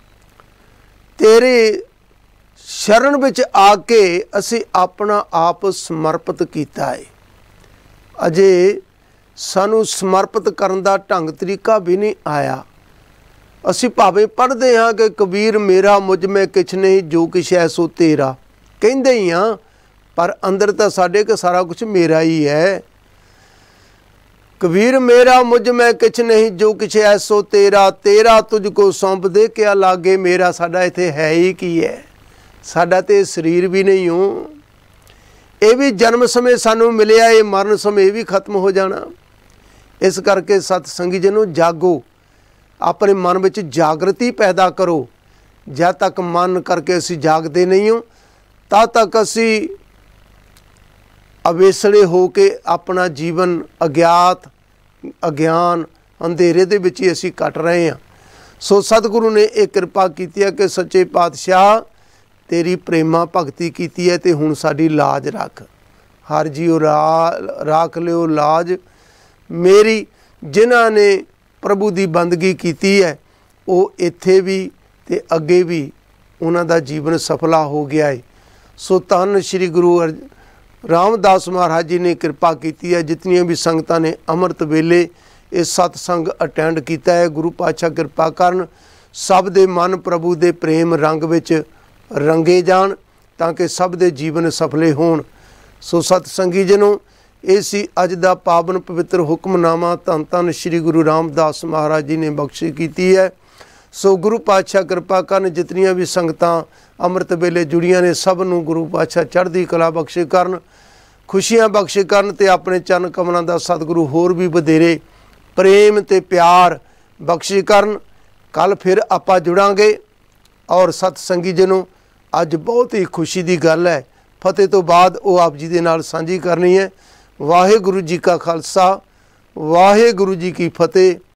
Speaker 1: ਤੇਰੇ ਸ਼ਰਨ ਵਿੱਚ ਆ ਕੇ ਅਸੀਂ ਆਪਣਾ ਆਪ ਸਮਰਪਿਤ ਕੀਤਾ ਹੈ। ਅਜੇ ਸਾਨੂੰ ਸਮਰਪਿਤ ਕਰਨ ਦਾ ਢੰਗ ਤਰੀਕਾ ਵੀ ਨਹੀਂ ਆਇਆ। ਅਸੀਂ ਭਾਵੇਂ ਪੜ੍ਹਦੇ ਹਾਂ ਕਿ ਕਬੀਰ ਮੇਰਾ ਮੁਝ ਮੈਂ ਕਿਛ ਨਹੀਂ ਜੋ ਕਿਛ ਹੈ ਸੋ ਤੇਰਾ, ਕਹਿੰਦੇ ਹੀ ਹਾਂ, ਪਰ ਅੰਦਰ ਤਾਂ ਸਾਡੇ ਕਿ ਸਾਰਾ ਕੁਛ ਮੇਰਾ ਹੀ ਹੈ। ਕਬੀਰ ਮੇਰਾ ਮੁਝ ਮੈਂ ਕਿਛ ਨਹੀਂ ਜੋ ਕਿਛ ਹੈ ਸੋ ਤੇਰਾ, ਤੇਰਾ ਤੁਝ ਕੋ ਸੌਂਪ ਦੇ ਕਿਆ ਲਾਗੇ ਮੇਰਾ। ਸਾਡਾ ਇੱਥੇ ਹੈ ਹੀ ਕੀ ਹੈ? ਸਾਡਾ ਤੇ ਸਰੀਰ ਵੀ ਨਹੀਂ ਹੋ, ਇਹ ਵੀ ਜਨਮ ਸਮੇਂ ਸਾਨੂੰ ਮਿਲਿਆ, ਇਹ ਮਰਨ ਸਮੇਂ ਵੀ ਖਤਮ ਹੋ ਜਾਣਾ। ਇਸ ਕਰਕੇ ਸਤ ਸੰਗੀ ਜਨੋ ਜਾਗੋ, ਆਪਣੇ ਮਨ ਵਿੱਚ ਜਾਗਰਤੀ ਪੈਦਾ ਕਰੋ। ਜਦ ਤੱਕ ਮਨ ਕਰਕੇ ਅਸੀਂ ਜਾਗਦੇ ਨਹੀਂ ਹੋ ਤਦ ਤੱਕ ਅਸੀਂ ਅਵੇਸਲੇ ਹੋ ਕੇ ਆਪਣਾ ਜੀਵਨ ਅਗਿਆਤ ਅਗਿਆਨ ਅੰਧੇਰੇ ਦੇ ਵਿੱਚ ਹੀ ਅਸੀਂ ਕੱਟ ਰਹੇ ਹਾਂ। ਸੋ ਸਤਿਗੁਰੂ ਨੇ ਇਹ ਕਿਰਪਾ ਕੀਤੀ ਹੈ ਕਿ ਸੱਚੇ ਪਾਤਸ਼ਾਹ ਤੇਰੀ ਪ੍ਰੇਮਾ ਭਗਤੀ ਕੀਤੀ ਹੈ ਅਤੇ ਹੁਣ ਸਾਡੀ ਲਾਜ ਰੱਖ। ਹਰ ਜੀਓ ਰਾ ਰੱਖ ਲਿਓ ਲਾਜ ਮੇਰੀ। ਜਿਨ੍ਹਾਂ ਨੇ ਪ੍ਰਭੂ ਦੀ ਬੰਦਗੀ ਕੀਤੀ ਹੈ ਉਹ ਇੱਥੇ ਵੀ ਅਤੇ ਅੱਗੇ ਵੀ ਉਹਨਾਂ ਦਾ ਜੀਵਨ ਸਫਲਾ ਹੋ ਗਿਆ ਹੈ। ਸੋ ਧੰਨ ਸ਼੍ਰੀ ਗੁਰੂ ਅਰ ਰਾਮਦਾਸ ਮਹਾਰਾਜ ਜੀ ਨੇ ਕਿਰਪਾ ਕੀਤੀ ਹੈ। ਜਿਤਨੀਆਂ ਵੀ ਸੰਗਤਾਂ ਨੇ ਅੰਮ੍ਰਿਤ ਵੇਲੇ ਇਹ ਸਤਸੰਗ ਅਟੈਂਡ ਕੀਤਾ ਹੈ, ਗੁਰੂ ਪਾਤਸ਼ਾਹ ਕਿਰਪਾ ਕਰਨ ਸਭ ਦੇ ਮਨ ਪ੍ਰਭੂ ਦੇ ਪ੍ਰੇਮ ਰੰਗ ਵਿੱਚ ਰੰਗੇ ਜਾਣ ਤਾਂ ਕਿ ਸਭ ਦੇ ਜੀਵਨ ਸਫਲੇ ਹੋਣ। ਸੋ ਸਤਸੰਗੀ ਜਨੋ, ਇਹ ਸੀ ਅੱਜ ਦਾ ਪਾਵਨ ਪਵਿੱਤਰ ਹੁਕਮਨਾਮਾ ਧੰਨ ਧੰਨ ਸ਼੍ਰੀ ਗੁਰੂ ਰਾਮਦਾਸ ਮਹਾਰਾਜ ਜੀ ਨੇ ਬਖਸ਼ਿਸ਼ ਕੀਤੀ ਹੈ। ਸੋ ਗੁਰੂ ਪਾਤਸ਼ਾਹ ਕਿਰਪਾ ਕਰਨ ਜਿਤਨੀਆਂ ਵੀ ਸੰਗਤਾਂ ਅੰਮ੍ਰਿਤ ਵੇਲੇ ਜੁੜੀਆਂ ਨੇ ਸਭ ਨੂੰ ਗੁਰੂ ਪਾਤਸ਼ਾਹ ਚੜ੍ਹਦੀ ਕਲਾ ਬਖਸ਼ਿਸ਼ ਕਰਨ, ਖੁਸ਼ੀਆਂ ਬਖਸ਼ਿਸ਼ ਕਰਨ ਅਤੇ ਆਪਣੇ ਚਰਨ ਕਮਲਾਂ ਦਾ ਸਤਿਗੁਰੂ ਹੋਰ ਵੀ ਵਧੇਰੇ ਪ੍ਰੇਮ ਅਤੇ ਪਿਆਰ ਬਖਸ਼ਿਸ਼ ਕਰਨ। ਕੱਲ੍ਹ ਫਿਰ ਆਪਾਂ ਜੁੜਾਂਗੇ। ਔਰ ਸਤਸੰਗੀ ਜਨੋ, ਅੱਜ ਬਹੁਤ ਹੀ ਖੁਸ਼ੀ ਦੀ ਗੱਲ ਹੈ, ਫਤਿਹ ਤੋਂ ਬਾਅਦ ਉਹ ਆਪ ਜੀ ਦੇ ਨਾਲ ਸਾਂਝੀ ਕਰਨੀ ਹੈ। ਵਾਹਿਗੁਰੂ ਜੀ ਕਾ ਖਾਲਸਾ, ਵਾਹਿਗੁਰੂ ਜੀ ਕੀ ਫਤਿਹ।